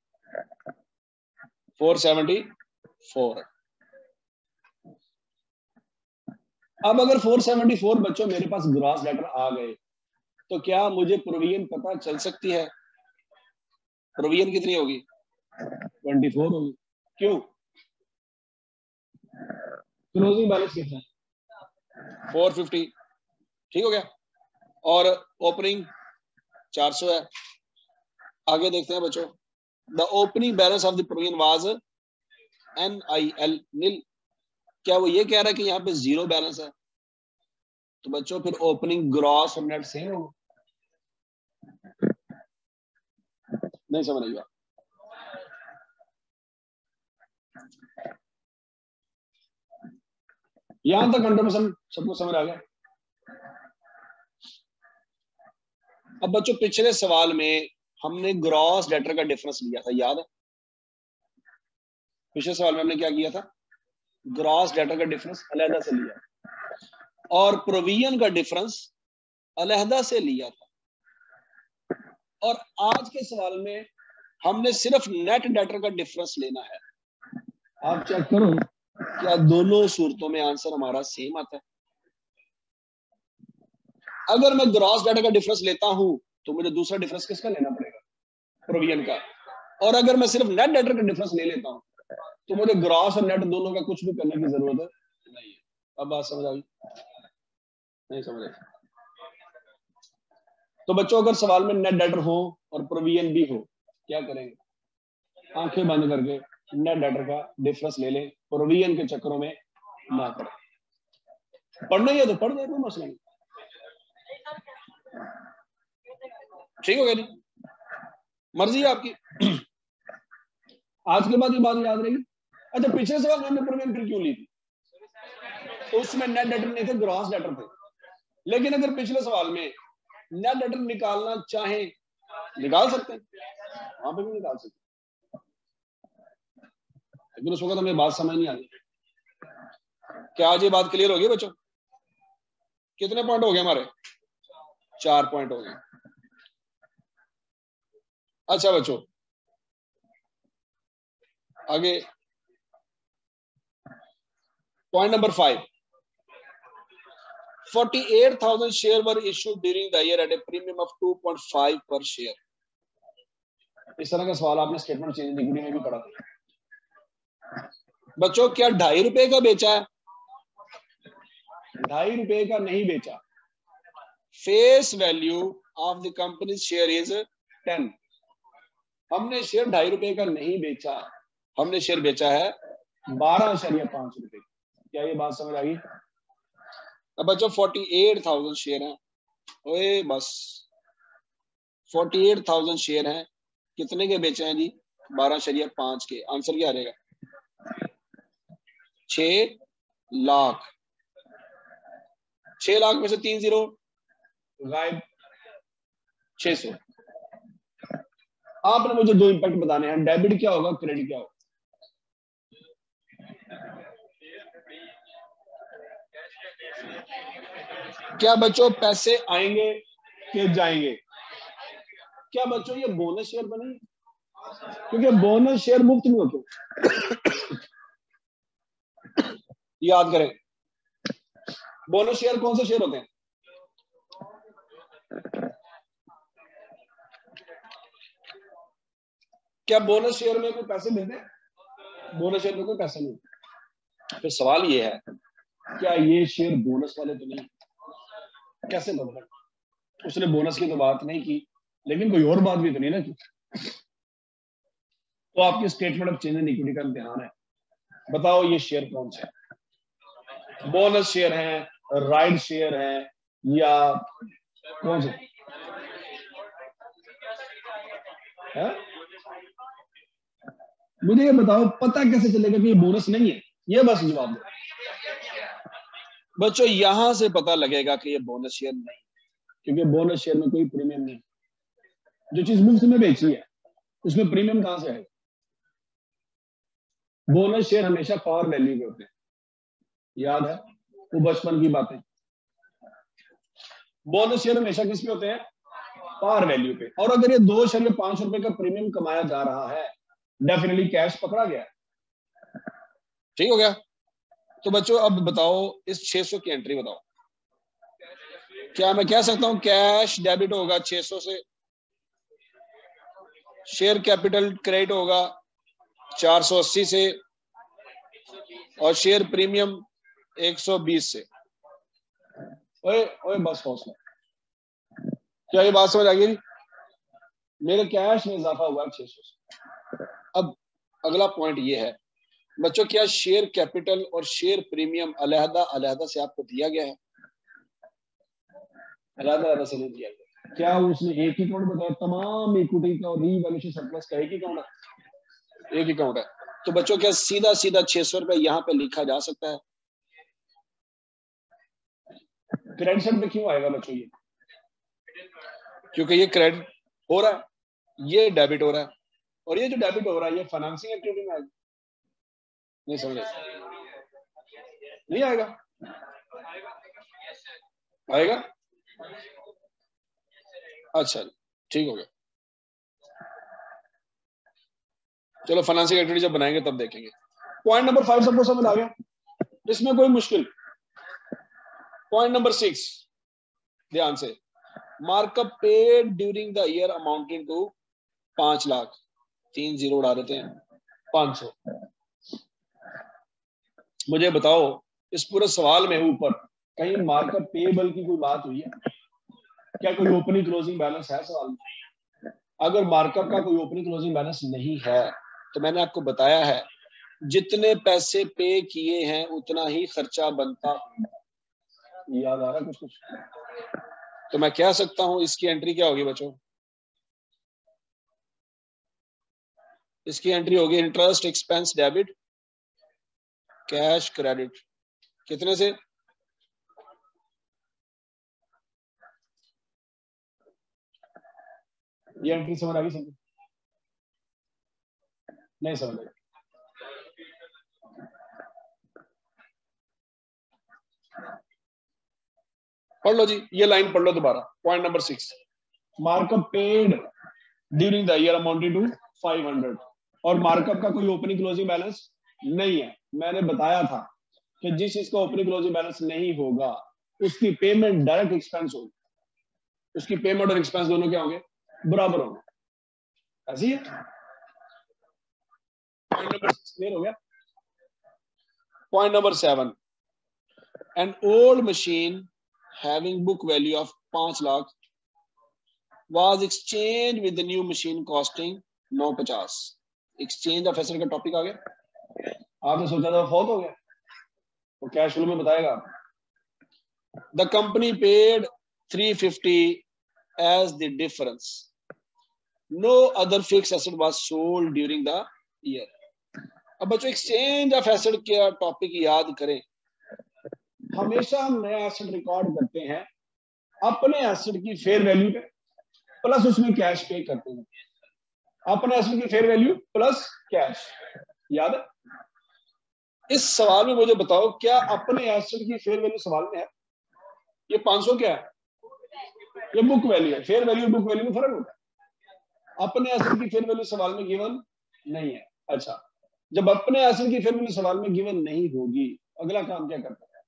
474। अब अगर 474 बच्चों मेरे पास ग्रॉस डेटर आ गए तो क्या मुझे प्रोविजन पता चल सकती है? प्रोविजन कितनी होगी? 24 होगी। क्यों? क्लोजिंग बैलेंस कितना है? 450, ठीक हो गया। और ओपनिंग 400 है। आगे देखते हैं बच्चों, the opening balance of the provision was NIL nil. क्या वो ये कह रहा है कि यहाँ पे 0 बैलेंस है? तो बच्चों फिर ओपनिंग ग्रॉस और नेट सेम होगा। नहीं समझ आएगा? यहां तक 100% सबको समझ आ गया। अब बच्चों पिछले सवाल में हमने ग्रॉस डेटर का डिफरेंस लिया था, याद है? पिछले सवाल में हमने क्या किया था? ग्रॉस डेटर का डिफरेंस अलहदा से लिया और प्रोविजन का डिफरेंस अलहदा से लिया था। और आज के सवाल में हमने सिर्फ नेट डेटर का डिफरेंस लेना है। आप चेक करो क्या दोनों सूरतों में आंसर हमारा सेम आता है। अगर मैं ग्रॉस डेटर का डिफरेंस लेता हूं तो मुझे दूसरा डिफरेंस किसका लेना पड़ेगा? प्रोविजन का। और अगर मैं सिर्फ नेट डेटर का डिफरेंस ले लेता हूं तो मुझे ग्रॉस और नेट दोनों का कुछ भी करने की जरूरत नहीं है। अब बात समझ आई? नहीं समझ आई? तो बच्चों अगर सवाल में नेट डेटर हो और प्रोविजन भी हो, क्या करेंगे? आंखें बंद करके नेट डेटर का डिफरेंस ले लें, प्रोविजन के चक्करों में ना पड़े। पढ़ना ही है तो पढ़ दे, कोई मसला नहीं। ठीक हो गया जी? मर्जी है आपकी। आज के बाद ये बात याद रहेगी। अच्छा, पिछले सवाल में हमने प्रोविजन फिर क्यों ली थी? तो उसमें नेट डेटर नहीं थे, ग्रॉस डेटर थे। लेकिन अगर पिछले सवाल में नेट डेटर निकालना चाहे निकाल सकते हैं, वहां पे भी निकाल सकते हैं, लेकिन उस वक्त हमें बात समझ नहीं आ रही। क्या आज ये बात क्लियर हो गई बच्चों? कितने पॉइंट हो गए हमारे? 4 पॉइंट हो गए। अच्छा बच्चों आगे point number 5, 48,000 share were issued during the year at a premium of 2.5 per share. इस तरह का सवाल आपने स्टेटमेंट चेंज डिग्री में भी पढ़ा था बच्चों। क्या 2.5 रुपए का बेचा है? 2.5 रुपए का नहीं बेचा। Face value of the company share is 10। हमने शेयर 2.5 रुपए का नहीं बेचा, हमने शेयर बेचा है 12.5 रुपए। क्या ये बात समझ आ गई? अब बच्चों 48,000 शेयर हैं। ओए बस 48,000 शेयर हैं, कितने के बेचे हैं जी? 12.5 के। आंसर क्या रहेगा? 6 लाख। 6 लाख में से 3 जीरो गायब, 600। आपने मुझे 2 इंपैक्ट बताने हैं, डेबिट क्या होगा, क्रेडिट क्या होगा? क्या बच्चों पैसे आएंगे कि जाएंगे? क्या बच्चों ये बोनस शेयर बनेंगे? क्योंकि बोनस शेयर मुफ्त में होते। याद करें, बोनस शेयर कौन से शेयर होते हैं? क्या बोनस शेयर में कोई पैसे मिलते हैं? बोनस शेयर में कोई पैसा नहीं। फिर सवाल ये है, क्या ये शेयर बोनस वाले तो नहीं? कैसे मतलब? उसने बोनस की तो बात नहीं की, लेकिन कोई और बात भी तो नहीं ना की। तो आपकी statement of change in equity का इम्तिहान है। बताओ ये शेयर कौन से हैं? बोनस शेयर हैं, राइट शेयर हैं, या कौन से है? मुझे ये बताओ, पता कैसे चलेगा कि ये बोनस नहीं है? ये बस जवाब दो बच्चों। यहां से पता लगेगा कि ये बोनस शेयर नहीं, क्योंकि बोनस शेयर में कोई प्रीमियम नहीं। जो चीज मुफ्त में बेची है उसमें प्रीमियम कहां से आएगा? बोनस शेयर हमेशा पावर वैल्यू के होते हैं, याद है वो बचपन की बातें। बोनस शेयर हमेशा किस पे होते हैं? पावर वैल्यू पे। और अगर ये 2.5 रुपए का प्रीमियम कमाया जा रहा है, डेफिनेटली कैश पकड़ा गया। ठीक हो गया? तो बच्चों अब बताओ इस 600 की एंट्री बताओ। क्या मैं कह सकता हूं कैश डेबिट होगा 600 से, शेयर कैपिटल क्रेडिट होगा 480 से, और शेयर प्रीमियम 120 से। ओए ओए बस हौसला। क्या ये बात समझ आ गई? मेरे कैश में इजाफा हुआ 600 से। अब अगला पॉइंट ये है बच्चों, क्या शेयर कैपिटल और शेयर प्रीमियम अलहदा अलहदा से आपको दिया गया है? अलहदा अलहदा से नहीं दिया गया। क्या उसने एक ही अकाउंट बताया? तमाम इक्विटी का और रीवैल्यूएशन सरप्लस का एक ही अकाउंट है? एक ही अकाउंट है। तो बच्चों क्या सीधा सीधा 600 रुपए यहां पे लिखा जा सकता है? क्रेडिट साइड पे क्यों आएगा बच्चों ये? क्योंकि ये क्रेडिट हो रहा है, ये डेबिट हो रहा है, और ये जो डेबिट हो रहा है ये फाइनेंसिंग एक्टिविटी में आएगा। नहीं समझ नहीं आएगा? आएगा? अच्छा ठीक हो गया, चलो फाइनेंसिंग एक्टिविटी जब बनाएंगे तब देखेंगे। पॉइंट नंबर 5 सबको समझ आ गया, इसमें कोई मुश्किल? पॉइंट नंबर 6 ध्यान से, markup paid during the year amounting to 5 lakh, 3 zero उड़ा देते हैं, 500। मुझे बताओ इस पूरे सवाल में ऊपर कहीं मार्कअप पेएबल की कोई बात हुई है? क्या कोई ओपनिंग क्लोजिंग बैलेंस है सवाल में? अगर मार्कअप का कोई ओपनिंग क्लोजिंग बैलेंस नहीं है तो मैंने आपको बताया है जितने पैसे पे किए हैं उतना ही खर्चा बनता है। याद आ रहा है कुछ? तो मैं कह सकता हूं इसकी एंट्री क्या होगी बच्चों? इसकी एंट्री होगी interest expense debit cash credit. कितने से? ये एंट्री समझ आ गई? समझ नहीं समझ आई? पढ़ लो जी, ये लाइन पढ़ लो दोबारा। Point number 6, markup paid during the year amounted to 500, और मार्कअप का कोई ओपनिंग क्लोजिंग बैलेंस नहीं है। मैंने बताया था कि जिस चीज का ओपनिंग क्लोजिंग बैलेंस नहीं होगा उसकी पेमेंट डायरेक्ट एक्सपेंस होगी, उसकी पेमेंट और एक्सपेंस दोनों क्या होंगे? बराबर होंगे। ऐसी है। पॉइंट नंबर 6 क्लियर हो गया? Point number 7, an old machine having book value of 5 lakh was exchanged with the new machine costing 950। Exchange of asset का टॉपिक आ गया। आपने सोचा था फॉल्ट हो गया, तो कैश फ्लो में बताएगा। The company paid 350 as the difference, no other fixed asset was sold during the year। अब बच्चों एक्सचेंज ऑफ एसेट का टॉपिक याद करें, हमेशा हम नया एसेट रिकॉर्ड करते हैं अपने एसेट की फेयर वैल्यू पे प्लस उसमें कैश पे करते हैं। अपने एसेट की फेयर वैल्यू प्लस कैश, याद है? इस सवाल में मुझे बताओ क्या अपने एसेट की फेयर वैल्यू सवाल में है? ये 500 क्या है? ये बुक वैल्यू है। फेयर वैल्यू बुक वैल्यू में फर्क होता है। अपने एसेट की फेयर वैल्यू सवाल में गिवन नहीं है। अच्छा, जब अपने एसेट की फेयर वैल्यू सवाल में गिवन नहीं होगी, अगला काम क्या करते थे?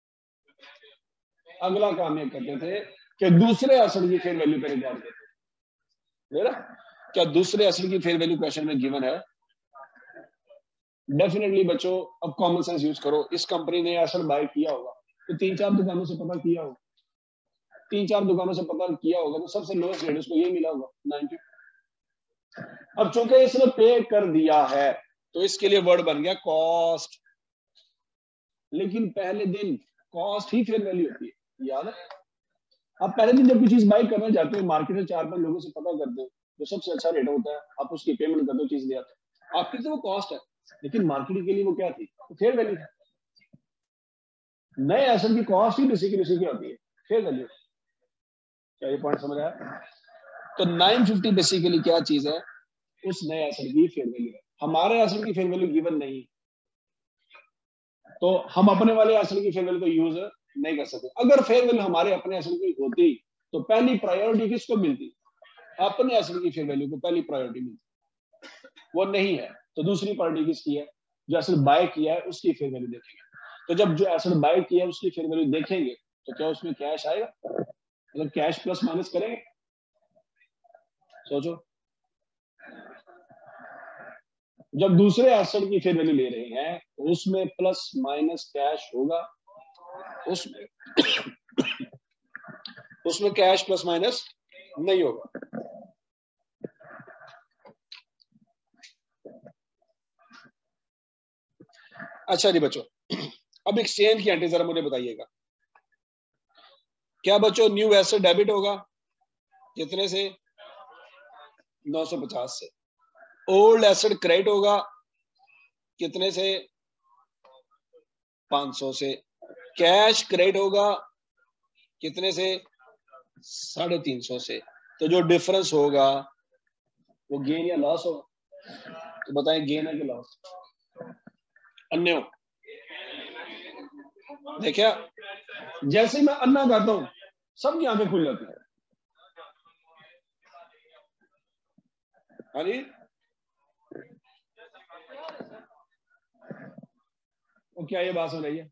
अगला काम ये करते थे कि दूसरे एसेट की फेयर वैल्यू पे रिकॉर्ड करते थे। क्या दूसरे एसेट की फेयर वैल्यू क्वेश्चन में गिवन है? डेफिनेटली बच्चों, अब कॉमन सेंस यूज करो। इस कंपनी ने एसेट बाय किया होगा तो 3-4 दुकानों से पता किया होगा, 3-4 दुकानों से पता किया होगा तो सबसे लोएस्ट रेट उसको ये मिला होगा 90। अब चूंकि इसने पे कर दिया है तो इसके लिए वर्ड बन गया कॉस्ट, लेकिन पहले दिन कॉस्ट ही फेयर वैल्यू होती है, याद है? आप पहले दिन जब कोई चीज बाय करने जाते हो मार्केट में 4-5 लोगों से पता करते हो जो सबसे अच्छा रेट होता है, आप उसकी पेमेंट करते हो, चीज ले आते हो। आपकी तो वो कॉस्ट है, लेकिन मार्केट के लिए वो क्या थी? फेयर वैल्यू है। नए एसेट की कॉस्ट ही बेसिकली उसी की होती है, फेयर वैल्यू। क्या ये पॉइंट समझ आया? तो 950 बेसिकली क्या चीज है? उस नए एसेट की फेयर वैल्यू है। हमारे एसेट की फेयर वैल्यू गिवन नहीं तो हम अपने वाले एसेट की फेयर वैल्यू को यूज नहीं कर सकते। अगर फेयर वैल्यू हमारे अपने एसेट की होती तो पहली प्रायोरिटी किसको मिलती? अपने एसेट की फेयर वैल्यू को पहली प्रायोरिटी मिलती। वो नहीं है तो दूसरी पार्टी किसकी है? जो एसेट बाय किया है उसकी फेयर वैल्यू देखेंगे। तो जब जो एसेट बाय किया है उसकी फेयर वैल्यू देखेंगे तो क्या उसमें कैश आएगा? मतलब कैश प्लस माइनस करेंगे? सोचो। जब दूसरे एसेट की फेयर वैल्यू ले रहे हैं तो उसमें प्लस माइनस कैश होगा, उसमें कैश प्लस माइनस नहीं होगा। अच्छा जी बच्चों, अब एक्सचेंज की एंट्री जरा मुझे बताइएगा। क्या बच्चों न्यू एसेट डेबिट होगा? कितने से? 950 से। ओल्ड एसेट क्रेडिट होगा? कितने से? 500 से। कैश क्रेडिट होगा? कितने से? 350 से। तो जो डिफरेंस होगा वो गेन या लॉस होगा? तो बताएं गेन है कि लॉस? अन्य देखिए, जैसे ही मैं अन्ना करता हूं सबकी आंखें खुल जाती है। हाँ जी, तो क्या ये बात समझ रही है?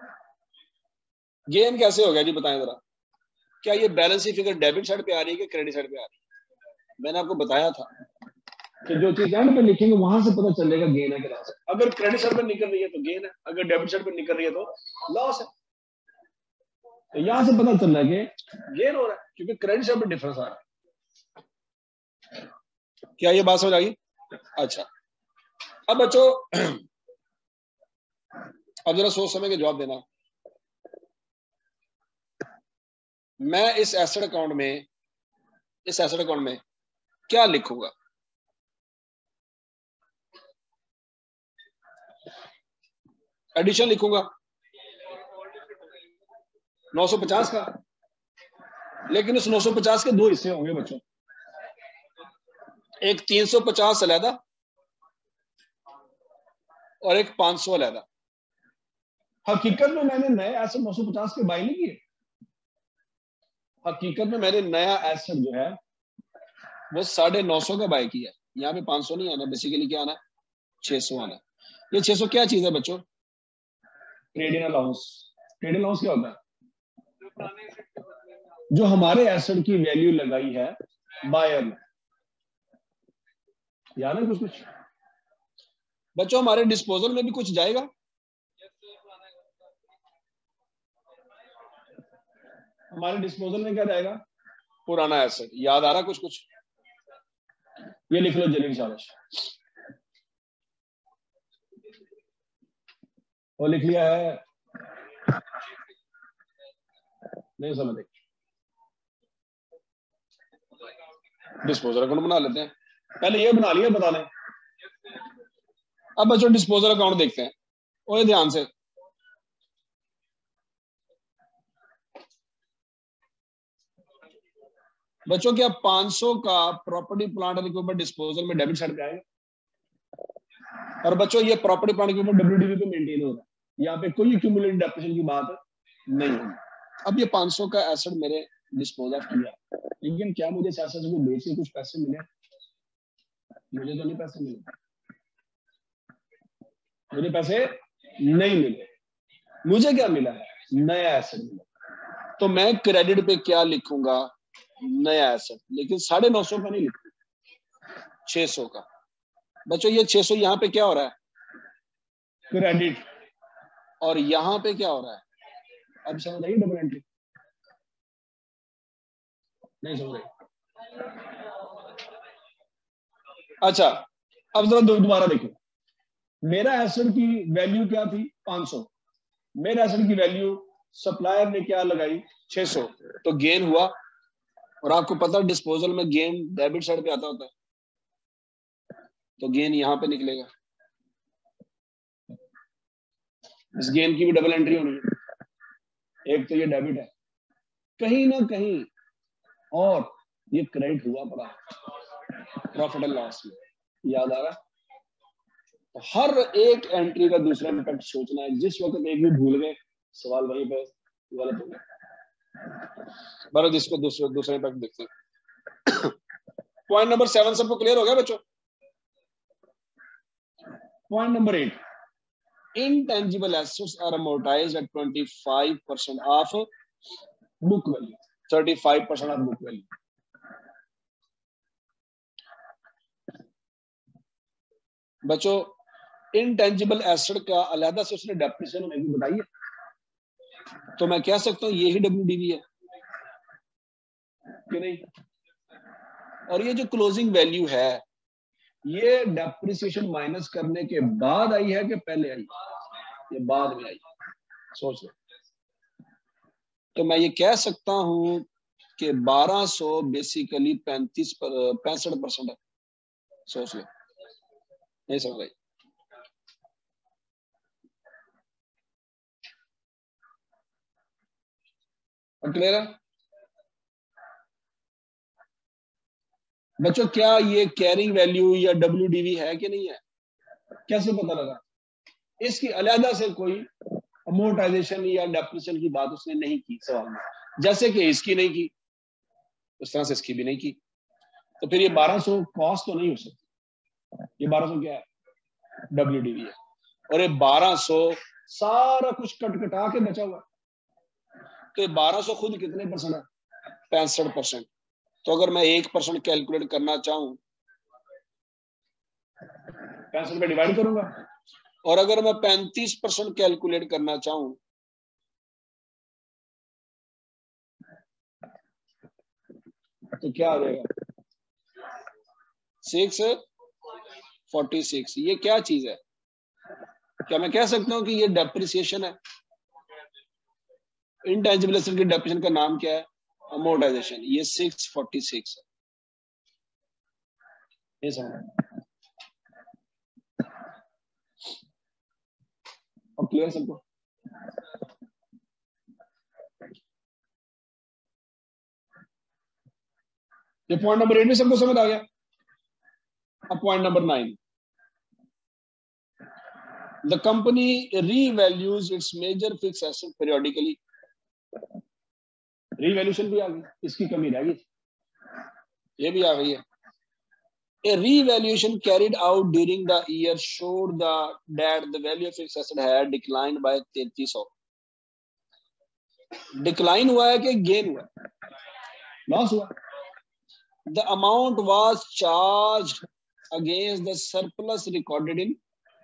गेन कैसे हो गया जी, बताएं जरा। क्या ये balance sheet figure debit side पे आ रही है कि क्रेडिट साइड पे आ रही है? मैंने आपको बताया था कि जो चीज एंड पे लिखेंगे वहां से पता चलेगा गेन है कि लॉस है। अगर क्रेडिट साइड पे निकल रही है तो गेन है, अगर डेबिट साइड पे निकल रही है तो लॉस है। तो यहां से पता चल रहा है कि गेन हो रहा है क्योंकि क्रेडिट साइड पे डिफरेंस आ रहा है। क्या ये बात समझ आ गई? अच्छा, अब बच्चों अब जरा सोच समझ के जवाब देना। मैं इस एसेट अकाउंट में क्या लिखूंगा? एडिशन लिखूंगा 950 का, लेकिन उस 950 के दो हिस्से होंगे बच्चों, एक 350 अलहदा और एक 500 अलहदा। हकीकत में मैंने नए एसेट 950 के बाई नहीं किए। हकीकत में मैंने नया एसेट जो है वो 950 का बाय किया। यहाँ पे 500 नहीं आना, बेसिकली क्या आना? 600 आना। ये 600 क्या चीज है बच्चों? Trading allowance. ट्रेडिंग अलाउंस क्या होता है? जो हमारे एसेट की वैल्यू लगाई है बायर ने, याद है कुछ बच्चों? हमारे डिस्पोजल में भी कुछ जाएगा? हमारे डिस्पोजल में क्या जाएगा? पुराना एसेट। याद आ रहा कुछ? ये लिख लो जलील शाबाश। वो लिख लिया है? नहीं समझे? डिस्पोजल अकाउंट बना लेते हैं, पहले ये बना लिया, बता लें। अब बच्चों डिस्पोजल अकाउंट देखते हैं, और ध्यान से। बच्चों क्या 500 का property plant and equipment disposal में डेबिट साइड पे आएगा? और बच्चों ये प्रॉपर्टी प्लांट इक्विपमेंट डब्ल्यूडीवी पे मेंटेन हो रहा है, यहाँ पे कोई एक्यूमुलेटेड डेप्रिसिएशन की बात नहीं होगी। अब ये 500 का एसेट मेरे डिस्पोज ऑफ किया, लेकिन क्या मुझे इस एसेट को बेच के कुछ पैसे मिले? मुझे तो नहीं पैसे मिले, मुझे पैसे नहीं मिले। मुझे क्या मिला है? नया एसेट मिला। तो मैं क्रेडिट पे क्या लिखूंगा? नया एसेट। लेकिन 950 का नहीं लिखूंगा, 600 का। बच्चों ये 600 यहाँ पे क्या हो रहा है? क्रेडिट। और यहाँ पे क्या हो रहा है? अब समझ आइए डबल एंट्री? नहीं समझ रहे? अच्छा, अब जरा दोबारा देखो। मेरा एसेट की वैल्यू क्या थी? 500। मेरा एसेट की वैल्यू सप्लायर ने क्या लगाई? 600। तो गेन हुआ। और आपको पता है डिस्पोजल में गेन डेबिट साइड पे आता होता है, तो गेन यहां पे निकलेगा। इस गेन की भी डबल एंट्री होनी है। एक तो ये डेबिट है कहीं ना कहीं, और ये क्रेडिट हुआ पड़ा प्रॉफिट एंड लॉस में। याद आ रहा? तो हर एक एंट्री का दूसरा इम्पैक्ट सोचना है। जिस वक्त एक भी भूल गए, सवाल वहीं पे गलत हो गया। बरो जिसको दूसरा इम्पैक्ट देखते हैं। पॉइंट नंबर 7 सबको क्लियर हो गया बच्चों? Point number 8, intangible assets are amortized at 25% of book value. 35% of book value. बच्चों इनटेंजिबल एसेट का अलहदा से उसने डेप्रिसिएशन होने की बताई है, तो मैं कह सकता हूं यही डब्ल्यूडीवी है कि नहीं? और ये जो क्लोजिंग वैल्यू है, ये डेप्रिसिएशन माइनस करने के बाद आई है कि पहले आई? ये बाद में आई। सोच लो। तो मैं ये कह सकता हूं कि 1200 बेसिकली 65% है। सोच लो। नहीं समझ आई? क्लियर है बच्चों? क्या ये कैरिंग वैल्यू या WDV है कि नहीं है? कैसे पता लगा? इसकी अलहदा से कोई अमोर्टाइजेशन या डेप्रिसिएशन की बात उसने नहीं की सवाल में, जैसे कि इसकी नहीं की, उस तरह से इसकी भी नहीं की। तो फिर ये 1200 कॉस्ट तो नहीं हो सकती। ये 1200 क्या है? WDV है। और ये 1200 सारा कुछ कटकटा के बचा हुआ। तो ये 1200 खुद कितने परसेंट है? 65%। तो अगर मैं 1% कैलकुलेट करना चाहूं, 65 पे डिवाइड करूंगा, और अगर मैं 35% कैलकुलेट करना चाहूं तो क्या आ जाएगा? 646। ये क्या चीज है? क्या मैं कह सकता हूं कि ये डेप्रिसिएशन है? इंटेंजिबल एसेट की डेप्रिसिएशन का नाम क्या है? अमोर्टाइजेशन। ये 646 है। ये समझ अब क्लियर सबको? ये पॉइंट नंबर 8 में सबको समझ आ गया? अब point number 9, the company revalues its major fix asset periodically. Revaluation भी आ गई, इसकी कमी रह गई, ये भी आ गई है। A revaluation carried out during the year showed that the value of fixed asset had declined by 3300। Decline हुआ है कि गेन हुआ? लॉस हुआ। The amount was charged against the surplus recorded in।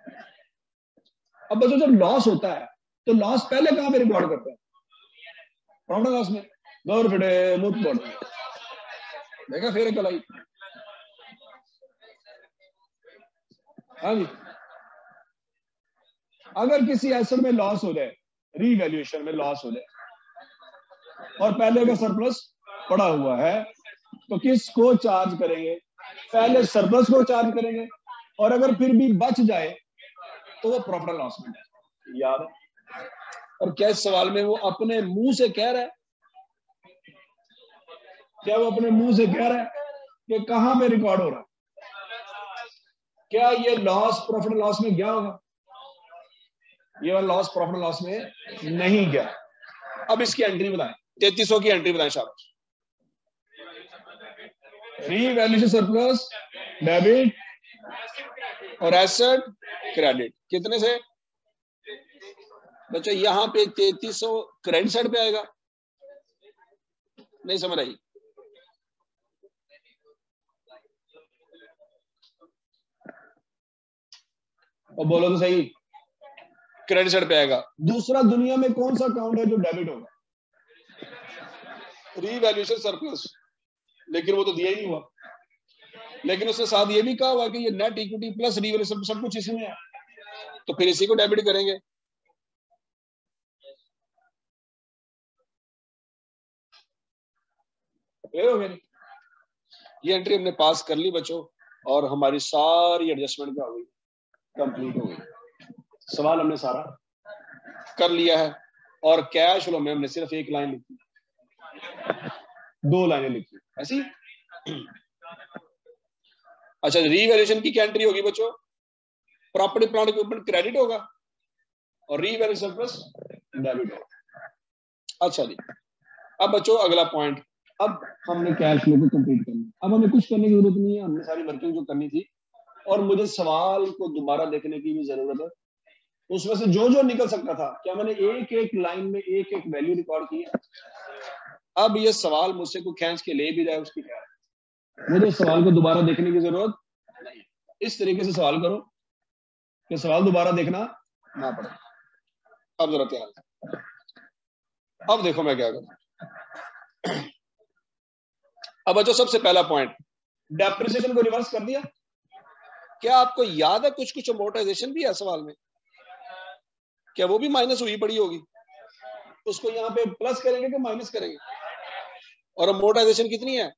अब बच्चों जब लॉस होता है तो लॉस पहले कहां पे रिकॉर्ड करते हैं? प्रॉफिट एंड लॉस में। गौर फिटे मुत बोर्ड देखा फिर कलाई। हाँ जी, अगर किसी एसेट में लॉस हो जाए, रीवैल्यूएशन में लॉस हो जाए, और पहले का सरप्लस पड़ा हुआ है, तो किसको चार्ज करेंगे? पहले सरप्लस को चार्ज करेंगे, और अगर फिर भी बच जाए तो वो प्रॉफिट एंड लॉस में है। याद है? और क्या इस सवाल में वो अपने मुंह से कह रहा है? क्या वो अपने मुंह से कह रहा है कि कहां पे रिकॉर्ड हो रहा है? क्या ये लॉस प्रॉफिट एंड लॉस में गया होगा? ये वाला लॉस प्रॉफिट एंड लॉस में नहीं गया। अब इसकी एंट्री बताएं, 3300 की एंट्री बताएं शाबाश। रीवैल्यूएशन सरप्लस डेबिट और एसेट क्रेडिट कितने से? बच्चों यहां पे 3300 क्रेडिट साइड पे आएगा। नहीं समझ आई? और बोलो तो सही, क्रेडिट साइड पे आएगा। दूसरा दुनिया में कौन सा अकाउंट है जो डेबिट होगा? रीवैल्यूएशन सरप्लस, लेकिन वो तो दिया ही नहीं हुआ। लेकिन उसके साथ ये भी कहा हुआ कि ये नेट इक्विटी प्लस रीवैल्यूएशन सब कुछ इसी में है, तो फिर इसी को डेबिट करेंगे। ये एंट्री हमने पास कर ली बच्चों, और हमारी सारी एडजस्टमेंट क्या हो गई? कंप्लीट हो गई। सवाल हमने सारा कर लिया है, और कैश फ्लो में हमने सिर्फ एक लाइन लिखी, 2 लाइनें लिखी ऐसी। अच्छा, रीवैल्यूएशन की क्या एंट्री होगी बच्चों? प्रॉपर्टी प्लांट इक्विपमेंट क्रेडिट होगा और रीवैल्यूएशन प्लस डेबिट होगा। अच्छा जी, अब बच्चों अगला पॉइंट, अब हमने कैश फ्लो को कंप्लीट करना। अब हमें कुछ करने की जरूरत नहीं है, हमने सारी वर्किंग जो करनी थी, और मुझे सवाल को दोबारा देखने की भी जरूरत है। उसमें से जो जो निकल सकता था, क्या मैंने एक एक लाइन में एक एक वैल्यू रिकॉर्ड की है? अब ये सवाल मुझसे को खींच के ले भी जाए, उसकी क्या है? मुझे सवाल को दोबारा देखने की जरूरत नहीं। इस तरीके से सवाल करो कि सवाल दोबारा देखना ना पड़े। अब जरा ध्यान, अब देखो मैं क्या करूं। अब बच्चों सबसे पहला पॉइंट, डेप्रिसिएशन को रिवर्स कर दिया। क्या आपको याद है कुछ कुछ अमोर्टाइजेशन भी है सवाल में? क्या वो भी माइनस हुई पड़ी होगी? उसको यहाँ पे प्लस करेंगे कि माइनस करेंगे? और अमोर्टाइजेशन कितनी है?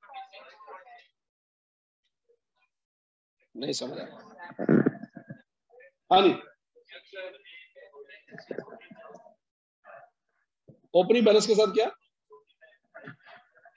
नहीं समझ आया? हाँ जी, ओपनिंग बैलेंस के साथ क्या?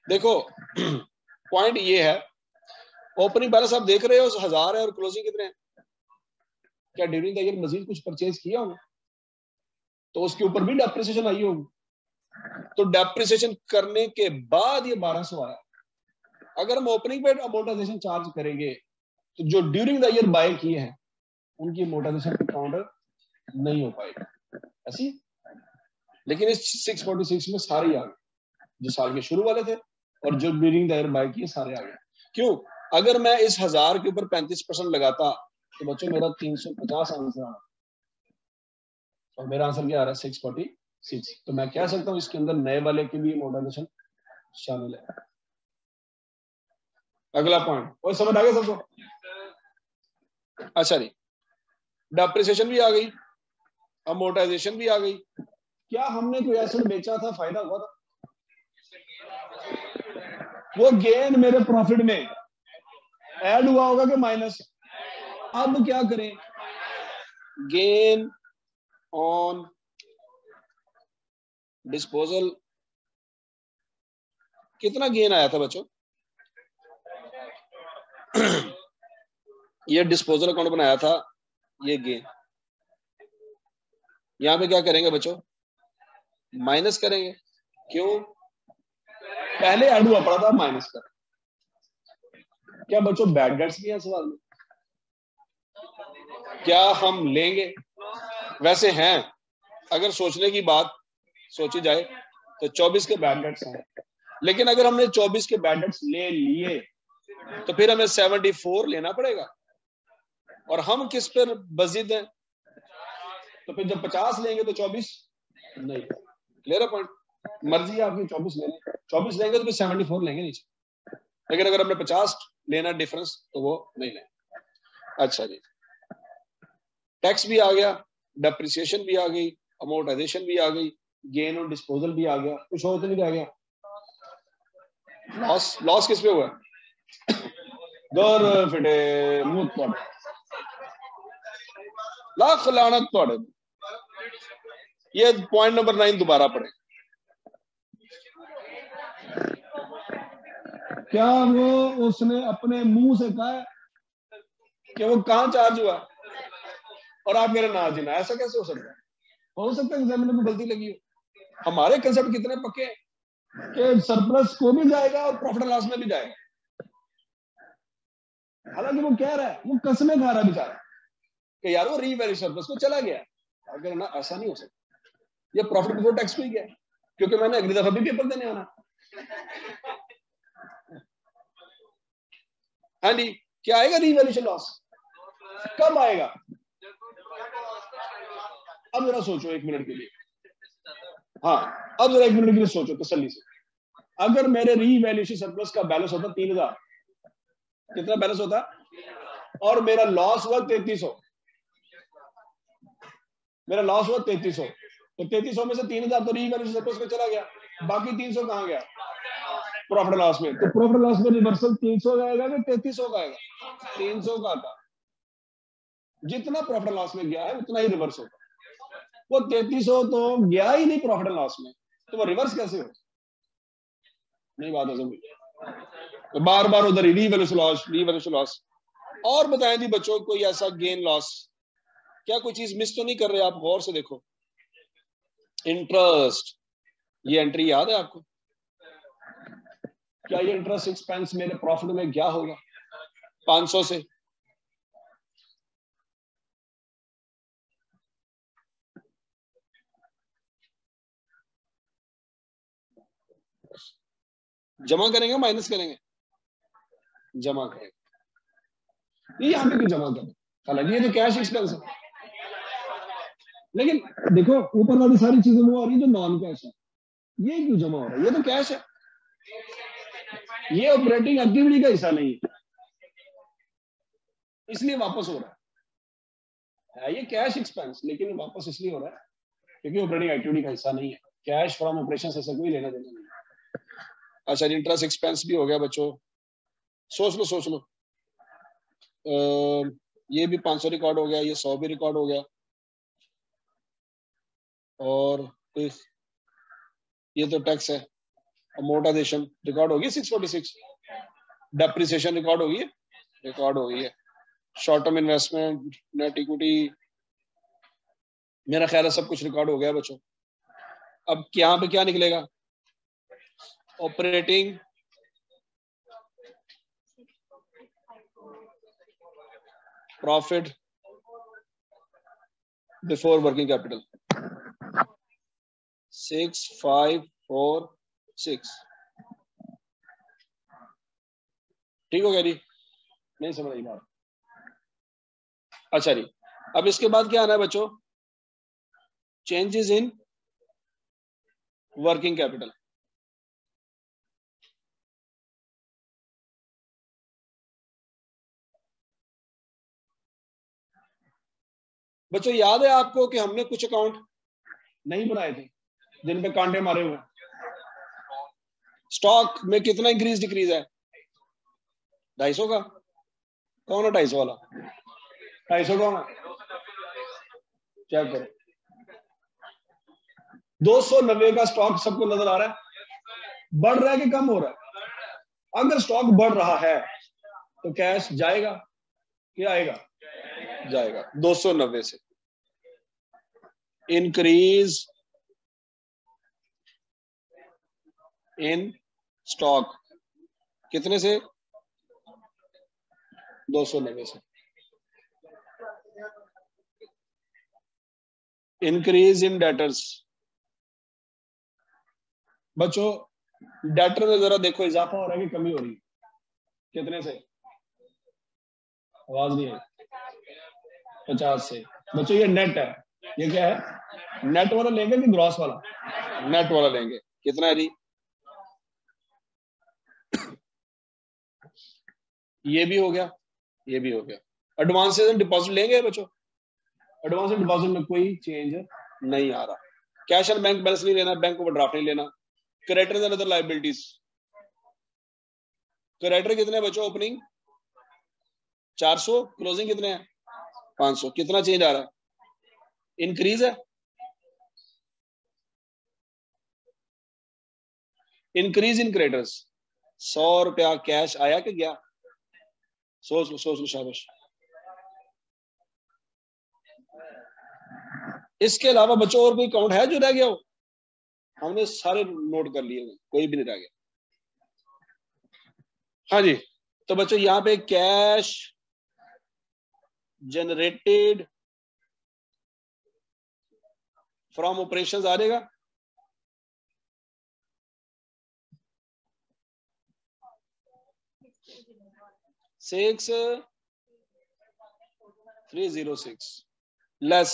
देखो पॉइंट ये है, ओपनिंग बैलेंस आप देख रहे हो 1000 है और क्लोजिंग कितने हैं? क्या ड्यूरिंग द ईयर मजीद कुछ परचेज किया होगा तो उसके ऊपर भी डेप्रिसिएशन आई होगी, तो डेप्रिसिएशन करने के बाद ये 1200 आया। अगर हम ओपनिंग पे अमोर्टाइजेशन चार्ज करेंगे तो जो ड्यूरिंग द ईयर बाय किए हैं उनकी अमोर्टाइजेशन पे काउंटर नहीं हो पाएगा ऐसी। लेकिन इस 646 में सारे आ गए, जो साल के शुरू वाले थे और जो ड्यूरिंग द ईयर बाय किए सारे आ गए। क्यों? अगर मैं इस 1000 के ऊपर 35% लगाता तो बच्चों मेरा 350 आंसर आ, और मेरा आंसर क्या आ रहा है 646। तो मैं कह सकता हूं इसके अंदर नए वाले की भी अमोर्टाइजेशन शामिल है। अगला पॉइंट और समझ आ गया सबको? अच्छा जी, डेप्रिसिएशन भी आ गई, अमोर्टाइजेशन भी आ गई। क्या हमने कोई एसेट बेचा था, फायदा हुआ था? वो गेन मेरे प्रॉफिट में ऐड हुआ होगा कि माइनस? अब क्या करें? गेन ऑन डिस्पोजल, कितना गेन आया था बच्चों? ये डिस्पोजल अकाउंट बनाया था, ये गेन। यहां पे क्या करेंगे बच्चों? माइनस करेंगे। क्यों? पहले ऐड हुआ पड़ा था, माइनस कर। क्या बच्चों बैड डेट्स भी है सवाल में? क्या हम लेंगे? वैसे हैं, अगर सोचने की बात सोची जाए तो 24 के बैड डेट्स हैं, लेकिन अगर हमने 24 के बैड डेट्स ले लिए तो फिर हमें 74 लेना पड़ेगा, और हम किस पर बजिद हैं? तो फिर जब 50 लेंगे तो 24 नहीं। क्लियर है पॉइंट? मर्जी है आपकी, 24 ले लें, 24 लेंगे तो फिर 74 लेंगे नीचे, लेकिन अगर हमने 50 लेना डिफरेंस तो वो नहीं लेंगे। अच्छा जी, टैक्स भी आ गया, डेप्रिसिएशन भी आ गई, अमोर्टाइजेशन भी आ गई, गेन और डिस्पोजल भी आ गया। कुछ और तो नहीं रह गया? लॉस, लॉस किस पे हुआ? दौर फिटे मुंह तोड़, लाख लानत तोड़े। ये पॉइंट नंबर 9 दोबारा पढ़े। क्या वो उसने अपने मुंह से कहा कि वो कहां चार्ज हुआ और आप मेरा ना जीना? ऐसा कैसे हो सकता है? हो सकता है एग्जामिनर को गलती लगी हो। हमारे कंसेप्ट कितने पक्के कि सरप्लस को भी जाएगा और प्रॉफिट लॉस में भी जाएगा। हालांकि वो कह रहा है, वो कसमें खा रहा है बेचारा कि यार वो रीवैल्यू सरप्लस को चला गया। अगर ना, ऐसा नहीं हो सकता। ये प्रॉफिट बिफोर टैक्स को ही गया, क्योंकि मैंने अगली दफा भी पेपर देने आना। हाँ जी, क्या आएगा रीवैल्यूएशन लॉस? कब आएगा? अब जरा सोचो एक मिनट के लिए। हाँ, अब जरा एक मिनट के लिए सोचो तसल्ली से। अगर मेरे रीवैल्यूएशन सरप्लस का बैलेंस होता 3000, कितना बैलेंस होता, और मेरा लॉस हुआ 3300, मेरा लॉस हुआ 3300, तो 3300 में से 3000 तो रीवैल्यूएशन सरप्लस में चला गया, बाकी 300 कहां गया? प्रॉफिट लॉस में। तो प्रॉफिट लॉस में रिवर्सल 300 का आएगा कि 3300 का आएगा? 300 का आता। जितना प्रॉफिट लॉस में गया है उतना ही रिवर्स होगा। वो 3300 तो गया ही नहीं प्रॉफिट लॉस में, तो वो रिवर्स कैसे हो? नहीं बात हो समझ, तो बार बार उधर ही रीवैल्यूएशन लॉस, रीवैल्यूएशन लॉस। और बताएं जी बच्चों, कोई ऐसा गेन लॉस? क्या कोई चीज मिस तो नहीं कर रहे आप? गौर से देखो। इंटरेस्ट, ये एंट्री याद है आपको? क्या ये इंटरेस्ट एक्सपेंस मेरे प्रॉफिट में क्या होगा? 500 से जमा करेंगे, माइनस करेंगे? जमा करेंगे। ये यहाँ पे क्यों जमा करें? हालांकि ये तो कैश एक्सपेंस है, लेकिन देखो ऊपर वाली सारी चीजें वो आ रही है जो नॉन कैश है, ये क्यों जमा हो रहा है? ये तो कैश है, ये ऑपरेटिंग एक्टिविटी का हिस्सा नहीं है, इसलिए वापस हो रहा है। ये कैश एक्सपेंस, लेकिन वापस इसलिए हो रहा है क्योंकि ऑपरेटिंग एक्टिविटी का हिस्सा नहीं है। कैश फ्रॉम ऑपरेशन से कोई लेना देना नहीं। अच्छा, इंटरेस्ट एक्सपेंस भी हो गया बच्चों। सोच लो सोच लो, ये भी 500 रिकॉर्ड हो गया, ये 100 भी रिकॉर्ड हो गया, और ये तो टैक्स है। अमोर्टाइजेशन रिकॉर्ड होगी 646, डेप्रिसिएशन रिकॉर्ड होगी, रिकॉर्ड हो गई है। Short term investment, net equity, मेरा ख्याल है सब कुछ रिकॉर्ड हो गया बच्चों। अब यहाँ पे क्या निकलेगा? Operating profit before working capital 6546। ठीक हो गया जी? नहीं समझ आई बात? अच्छा जी, अब इसके बाद क्या आना है बच्चों? Changes in working capital. बच्चों याद है आपको कि हमने कुछ अकाउंट नहीं बनाए थे जिन पे कांटे मारे हुए? स्टॉक में कितना इंक्रीज डिक्रीज है? 250 का। कौन है 250 वाला? 250 कौन है? चेक करो। 290 का स्टॉक सबको नजर आ रहा है? बढ़ रहा है कि कम हो रहा है? अगर स्टॉक बढ़ रहा है तो कैश जाएगा कि आएगा? जाएगा। 290 से इंक्रीज इन स्टॉक कितने से? 290 से। Increase in debtors. बच्चों डेटर में जरा देखो इजाफा हो रहा है कि कमी हो रही है? कितने से? आवाज नहीं है। 50 से। बच्चों ये नेट है, ये क्या है? नेट वाला लेंगे कि ग्रॉस वाला? नेट वाला लेंगे। कितना है जी? ये भी हो गया, ये भी हो गया। एडवांसेस एंड डिपॉजिट लेंगे बच्चों? एडवांस एंड डिपॉजिट में कोई चेंज नहीं आ रहा। कैश एंड बैंक बैलेंस नहीं लेना, बैंक ओवरड्राफ्ट नहीं लेना। Creditors and other liabilities, creditor कितने बच्चों? ओपनिंग 400, क्लोजिंग कितने हैं? 500। कितना चेंज आ रहा है? इंक्रीज है। इंक्रीज इन क्रेडिटर्स 100 रुपया कैश आया कि गया? सोच लो शाबाश। इसके अलावा बच्चों और कोई अकाउंट है जो रह गया हो? हमने सारे नोट कर लिए, कोई भी नहीं रह गया। हाँ जी, तो बच्चों यहाँ पे कैश जनरेटेड फ्रॉम ऑपरेशंस आ जाएगा। सिक्स 306 लेस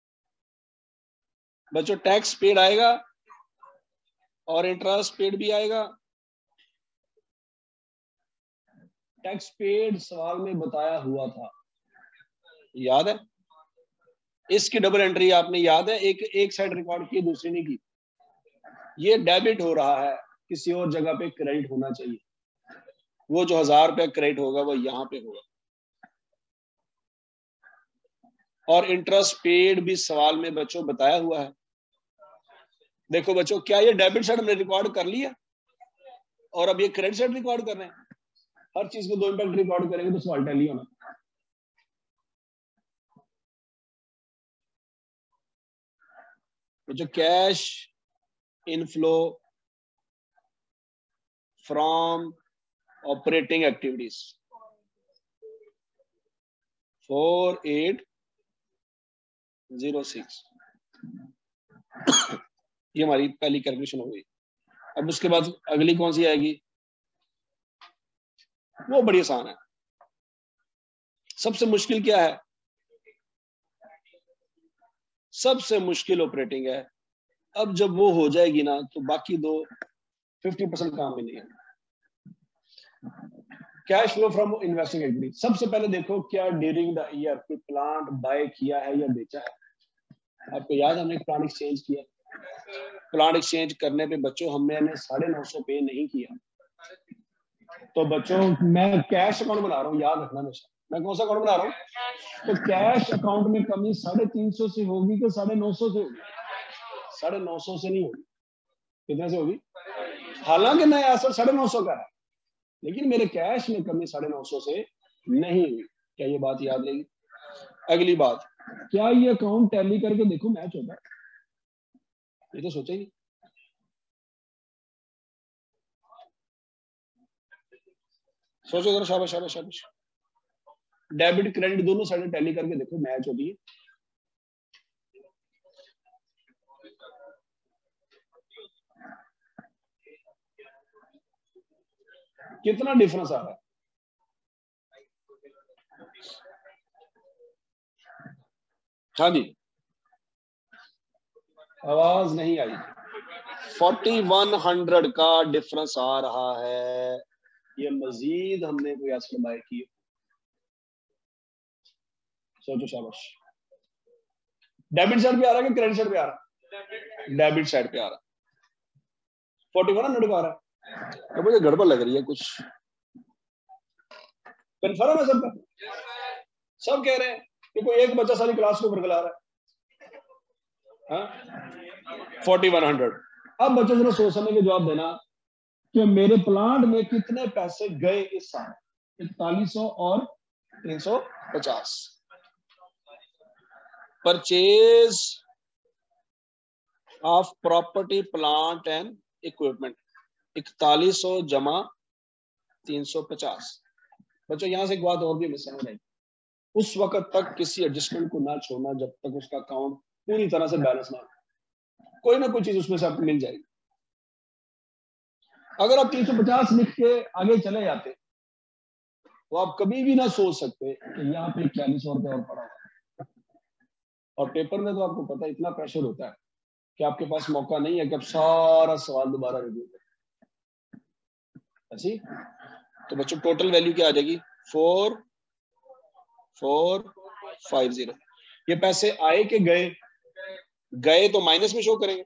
बच्चों टैक्स पेड आएगा और इंटरेस्ट पेड भी आएगा। टैक्स पेड सवाल में बताया हुआ था, याद है? इसकी डबल एंट्री आपने याद है? एक साइड रिकॉर्ड की, दूसरी नहीं की। ये डेबिट हो रहा है, किसी और जगह पे क्रेडिट होना चाहिए। वो जो 1000 रुपया क्रेडिट होगा वो यहां पे होगा। और इंटरेस्ट पेड भी सवाल में बच्चों बताया हुआ है। देखो बच्चों, क्या ये डेबिट साइड हमने रिकॉर्ड कर लिया और अब ये क्रेडिट साइड रिकॉर्ड कर रहे हैं? हर चीज को 2 इम्पैक्ट रिकॉर्ड करेंगे तो सवाल टैली होना। जो cash inflow from operating activities 4806, ये हमारी पहली कैलकुलेशन हो गई। अब उसके बाद अगली कौन सी आएगी? वो बड़ी आसान है। सबसे मुश्किल क्या है? सबसे मुश्किल ऑपरेटिंग है। अब जब वो हो जाएगी ना तो बाकी दो 50% काम में नहीं है। Cash flow from investing activity. सबसे पहले देखो क्या ड्यूरिंग द ईयर कोई प्लांट बाय किया है या बेचा है? आपको याद है हमने प्लांट एक्सचेंज किया। प्लांट एक्सचेंज करने पे बच्चों हमने 950 पे नहीं किया। तो बच्चों मैं कैश अकाउंट बना रहा हूँ, याद रखना हमेशा। मैं कौन सा अकाउंट बना रहा हूँ? तो कैश अकाउंट में कमी 350 से होगी कि 950 से होगी? 950 से नहीं होगी। कितने से होगी? हालांकि नया एसेट 950 का है, लेकिन मेरे कैश में कमी 950 से नहीं हुई। क्या ये बात याद रहेगी? अगली बात, क्या ये अकाउंट टैली करके देखो मैच होता है? ये तो सोचा ही नहीं। सोचो जरा, शाबाश शाबाश शाबाश। डेबिट क्रेडिट दोनों साइड टैली करके देखो मैच होती है? कितना डिफरेंस आ रहा है? हाँ जी, आवाज नहीं आई। 4100 का डिफरेंस आ रहा है। ये मजीद हमने कोई एसेट बाय की? सोचो शाबाश। डेबिट साइड पे आ रहा है कि क्रेडिट साइड पे आ रहा है? डेबिट साइड पे आ रहा है। 4100 का आ रहा है। तो मुझे गड़बड़ लग रही है कुछ। कन्फर्म है सबका? सब कह रहे हैं कि कोई एक बच्चा सारी क्लास को बरगला रहा है। 4100। अब बच्चों जरा सोच समझ के जवाब देना कि मेरे प्लांट में कितने पैसे गए इस साल? 4100 और 350। Purchase of property plant and equipment 4100 जमा 350। बच्चों यहां से एक बात और भी हमें समझ आई, उस वक्त तक किसी एडजस्टमेंट को ना छोड़ना जब तक उसका अकाउंट पूरी तरह से बैलेंस ना हो। कोई ना कोई चीज उसमें से आपको मिल जाएगी। अगर आप 350 लिख के आगे चले जाते तो आप कभी भी ना सोच सकते कि यहाँ पे 4100 रुपये और पड़ा हुआ। और पेपर में तो आपको पता है इतना प्रेशर होता है कि आपके पास मौका नहीं है कि आप सारा सवाल दोबारा रिव्यू करें। ऐसी तो बच्चों टोटल वैल्यू क्या आ जाएगी? 4450। ये पैसे आए कि गए? गए तो माइनस में शो करेंगे।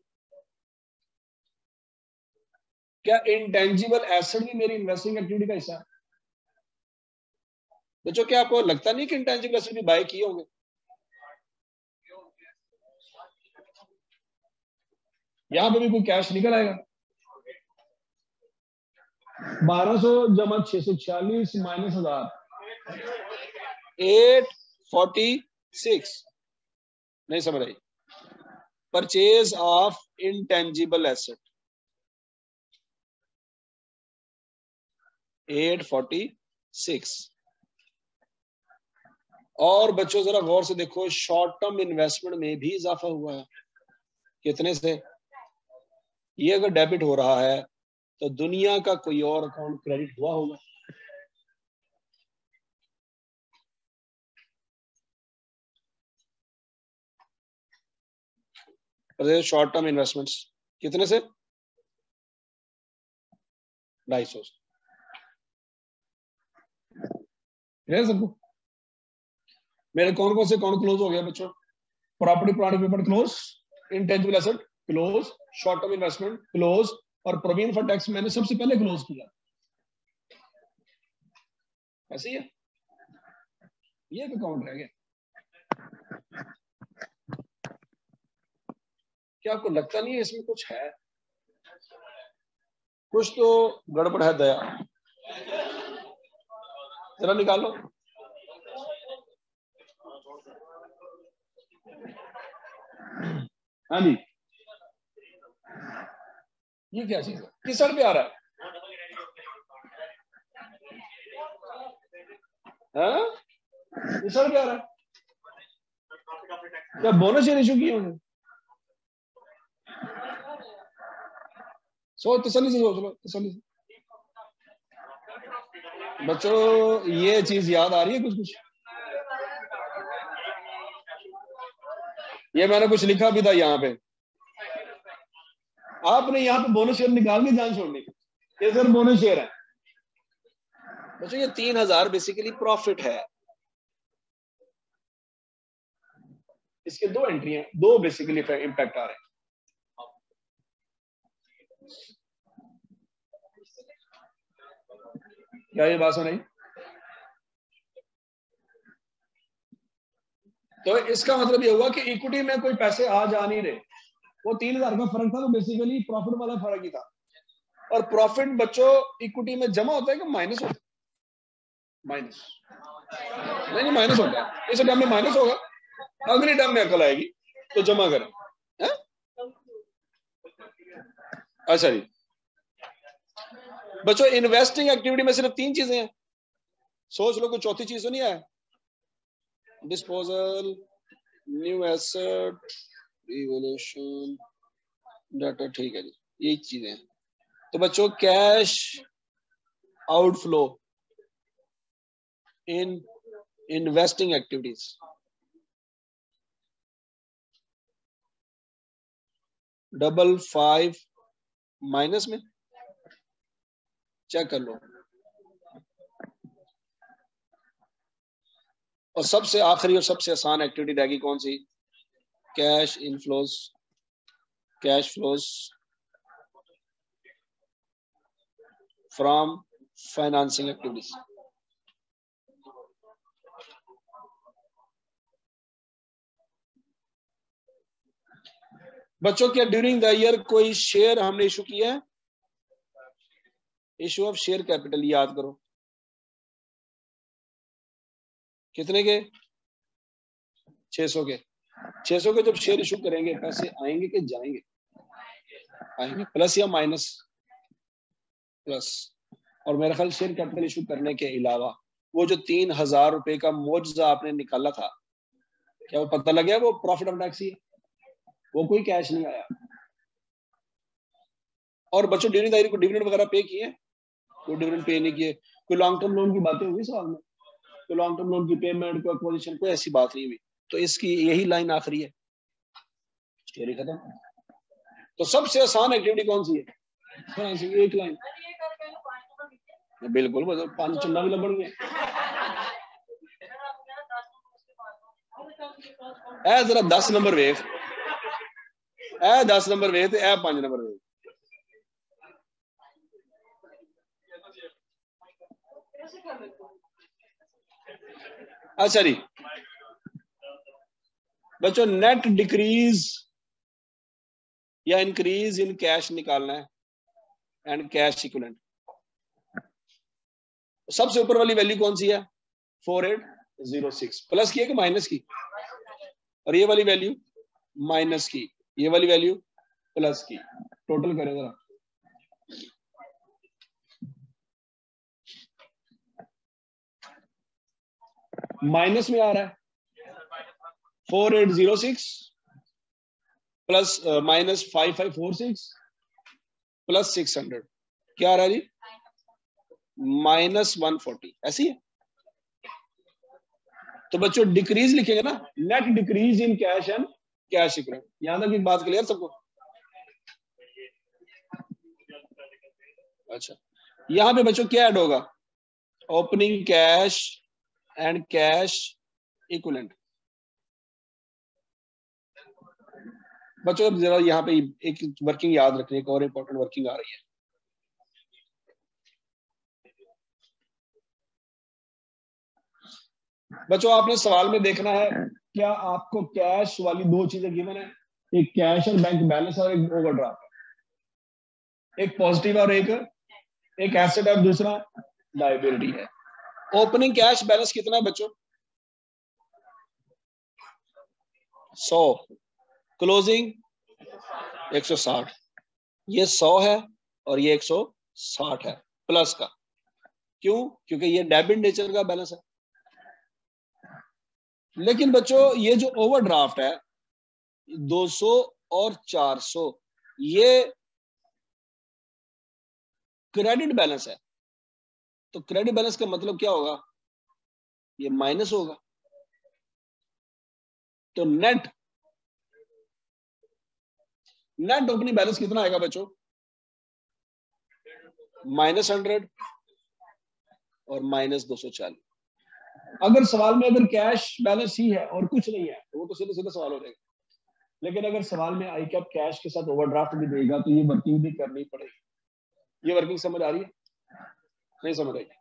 क्या इंटेंजिबल एसेट भी मेरी इन्वेस्टिंग एक्टिविटी का हिस्सा है? बच्चों क्या आपको लगता नहीं कि इंटेंजिबल एसेट भी बाय किए होंगे? यहां पे भी कोई कैश निकल आएगा? 1200 जमा 646 माइनस 1000 846। नहीं समझ आई? Purchase of intangible asset 846। और बच्चों जरा गौर से देखो, शॉर्ट टर्म इन्वेस्टमेंट में भी इजाफा हुआ है। कितने से? ये अगर डेबिट हो रहा है तो दुनिया का कोई और अकाउंट क्रेडिट हुआ होगा? शॉर्ट टर्म इन्वेस्टमेंट्स कितने से? 250 सबको। मेरे कौन कौन से अकाउंट क्लोज हो गया बच्चों? Property plant equipment close, intangible asset close, short term investment close, और प्रोविजन फॉर टैक्स मैंने सबसे पहले क्लोज किया। ऐसे ही है, ये अकाउंट रह गया। क्या आपको लगता नहीं है इसमें कुछ है? कुछ तो गड़बड़ है दया। जरा निकालो। हाँ जी, ये क्या चीज है? किस साइड पे आ रहा है? हाँ? किस साइड पे आ रहा है? क्या बोनस शेयर इशू किए होंगे? तसल्ली से सोच लो, तसल्ली से। बच्चों ये चीज याद आ रही है कुछ कुछ? ये मैंने कुछ लिखा भी था यहाँ पे। आपने यहाँ पे बोनस शेयर निकाल के जान छोड़नी। ये सर बोनस शेयर है बच्चों। ये 3000 बेसिकली प्रॉफिट है। इसके दो एंट्री हैं, दो बेसिकली इम्पैक्ट आ रहे हैं। क्या ये बात सुनाई? तो इसका मतलब ये हुआ कि इक्विटी में कोई पैसे आ जा नहीं रहे। वो 3000 का फर्क था, तो बेसिकली प्रॉफिट वाला फर्क ही था। और प्रॉफिट बच्चों इक्विटी में जमा होता है कि माइनस होता है? माइनस नहीं, माइनस होता है। इस टर्म में माइनस होगा, अगली टर्म में अकल आएगी तो जमा करें। अच्छा जी बच्चों, इन्वेस्टिंग एक्टिविटी में सिर्फ 3 चीजें हैं, सोच लो कोई चौथी चीज तो नहीं आया। Disposal, new asset, revolution, data, ठीक है जी, यही चीजें हैं। तो बच्चों cash outflow in investing activities, double 5 minus में चेक कर लो। और सबसे आखिरी और सबसे आसान एक्टिविटी रहेगी कौन सी? Cash inflows, cash flows from financing activities. बच्चों क्या ड्यूरिंग द ईयर कोई शेयर हमने इशू किया है? इशू ऑफ शेयर कैपिटल याद करो, कितने के? 600 के। 600 के जब शेयर इशू करेंगे पैसे आएंगे कि जाएंगे? आएंगे, प्लस या माइनस? प्लस। और मेरा ख्याल शेयर कैपिटल इशू करने के अलावा वो जो 3000 रुपए का मुआवजा आपने निकाला था, क्या वो पता लग गया वो प्रॉफिट ऑफ टैक्स ही है? वो कोई कैश नहीं आया। और बच्चों ड्यूरिंग द ईयर को डिविडेंड वगैरह पे किए? कोई डिविडेंड पे नहीं किए। कोई लॉन्ग टर्म लोन की बातें हुई सवाल में? तो लॉन्ग टर्म लोन की पेमेंट, कोई एक्विजिशन, कोई ऐसी बात नहीं हुई। तो इसकी यही लाइन आखिरी है, स्टोरी खत्म। तो सबसे आसान एक्टिविटी कौन सी है? एक लाइन, बिल्कुल, मतलब 5 चंदा भी लबड़ गए। ए जरा 10 नंबर वेख, ए 10 नंबर वेख ते ए 5 नंबर वेख। अच्छा जी बच्चों, नेट डिक्रीज या इंक्रीज इन कैश निकालना है एंड कैश इक्विवेलेंट। सबसे ऊपर वाली वैल्यू कौन सी है? 4806, प्लस की है कि माइनस की? और ये वाली वैल्यू माइनस की, ये वाली वैल्यू प्लस की। टोटल करें जरा, माइनस में आ रहा है 4806 प्लस माइनस 5546 प्लस 600, क्या आ रहा है जी? माइनस 140, ऐसी है। तो बच्चों डिक्रीज लिखेंगे ना, net decrease in cash and cash equivalent. यहां तक एक बात क्लियर सबको? अच्छा, यहां पे बच्चों क्या ऐड होगा? Opening cash and cash equivalent. बच्चों अब जरा यहाँ पे एक वर्किंग याद रखने, एक और इंपॉर्टेंट वर्किंग आ रही है। बच्चों आपने सवाल में देखना है, क्या आपको कैश वाली 2 चीजें गिवन है, एक कैश और बैंक बैलेंस और एक ओवरड्राफ्ट, एक पॉजिटिव और एक एसेट और दूसरा लायबिलिटी है। ओपनिंग कैश बैलेंस कितना है बच्चों? 100, क्लोजिंग 160। ये 100 है और ये 160 है प्लस का। क्यों? क्योंकि ये डेबिट नेचर का बैलेंस है। लेकिन बच्चों ये जो ओवरड्राफ्ट है 200 और 400, ये क्रेडिट बैलेंस है। तो क्रेडिट बैलेंस का मतलब क्या होगा? ये माइनस होगा। तो नेट ओपनिंग बैलेंस कितना आएगा बच्चों? -100 और -240। अगर सवाल में अगर कैश बैलेंस ही है और कुछ नहीं है तो वो तो सीधा सीधा सवाल हो जाएगा। लेकिन अगर सवाल में आई कैप कैश के साथ ओवरड्राफ्ट भी देगा तो ये वर्किंग भी करनी पड़ेगी। ये वर्किंग समझ आ रही है? नहीं समझ आई?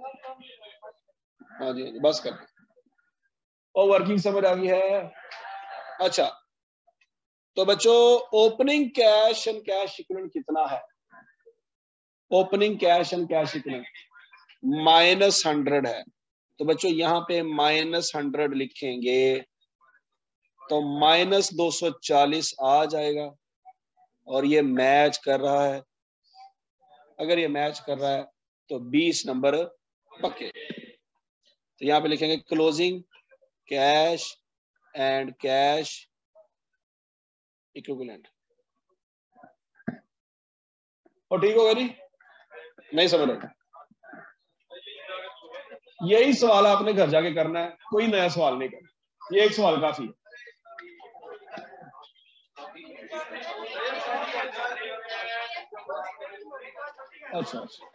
हाँ जी बस कर, और वर्किंग समझ आ गई है। अच्छा तो बच्चों opening cash and cash equivalent कितना है? Opening cash and cash equivalent -100 है, तो बच्चों यहां पे -100 लिखेंगे तो -240 आ जाएगा, और ये मैच कर रहा है। अगर ये मैच कर रहा है तो 20 नंबर पक्के। तो यहां पे लिखेंगे closing cash and cash equivalent. और ठीक होगा जी? नहीं समझ रहे? यही सवाल आपने घर जाके करना है, कोई नया सवाल नहीं करना, ये एक सवाल काफी है। अच्छा अच्छा,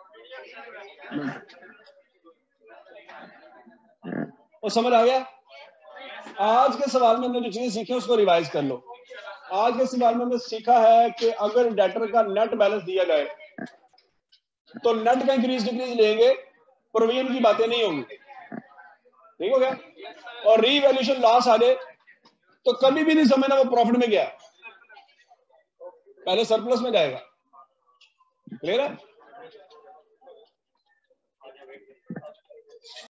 वो समझ आ गया? आज के सवाल में हमने जो चीजें सीखी उसको रिवाइज कर लो। आज के सवाल में हमने सीखा है कि अगर डेटर का नेट बैलेंस दिया जाए तो नेट का इंक्रीज डिक्रीज लेंगे, प्रोविजन की बातें नहीं होंगी। ठीक हो गया? और रीवैल्यूएशन लॉस आ जाए तो कभी भी नहीं समझना वो प्रॉफिट में गया, पहले सरप्लस में जाएगा। क्लियर है?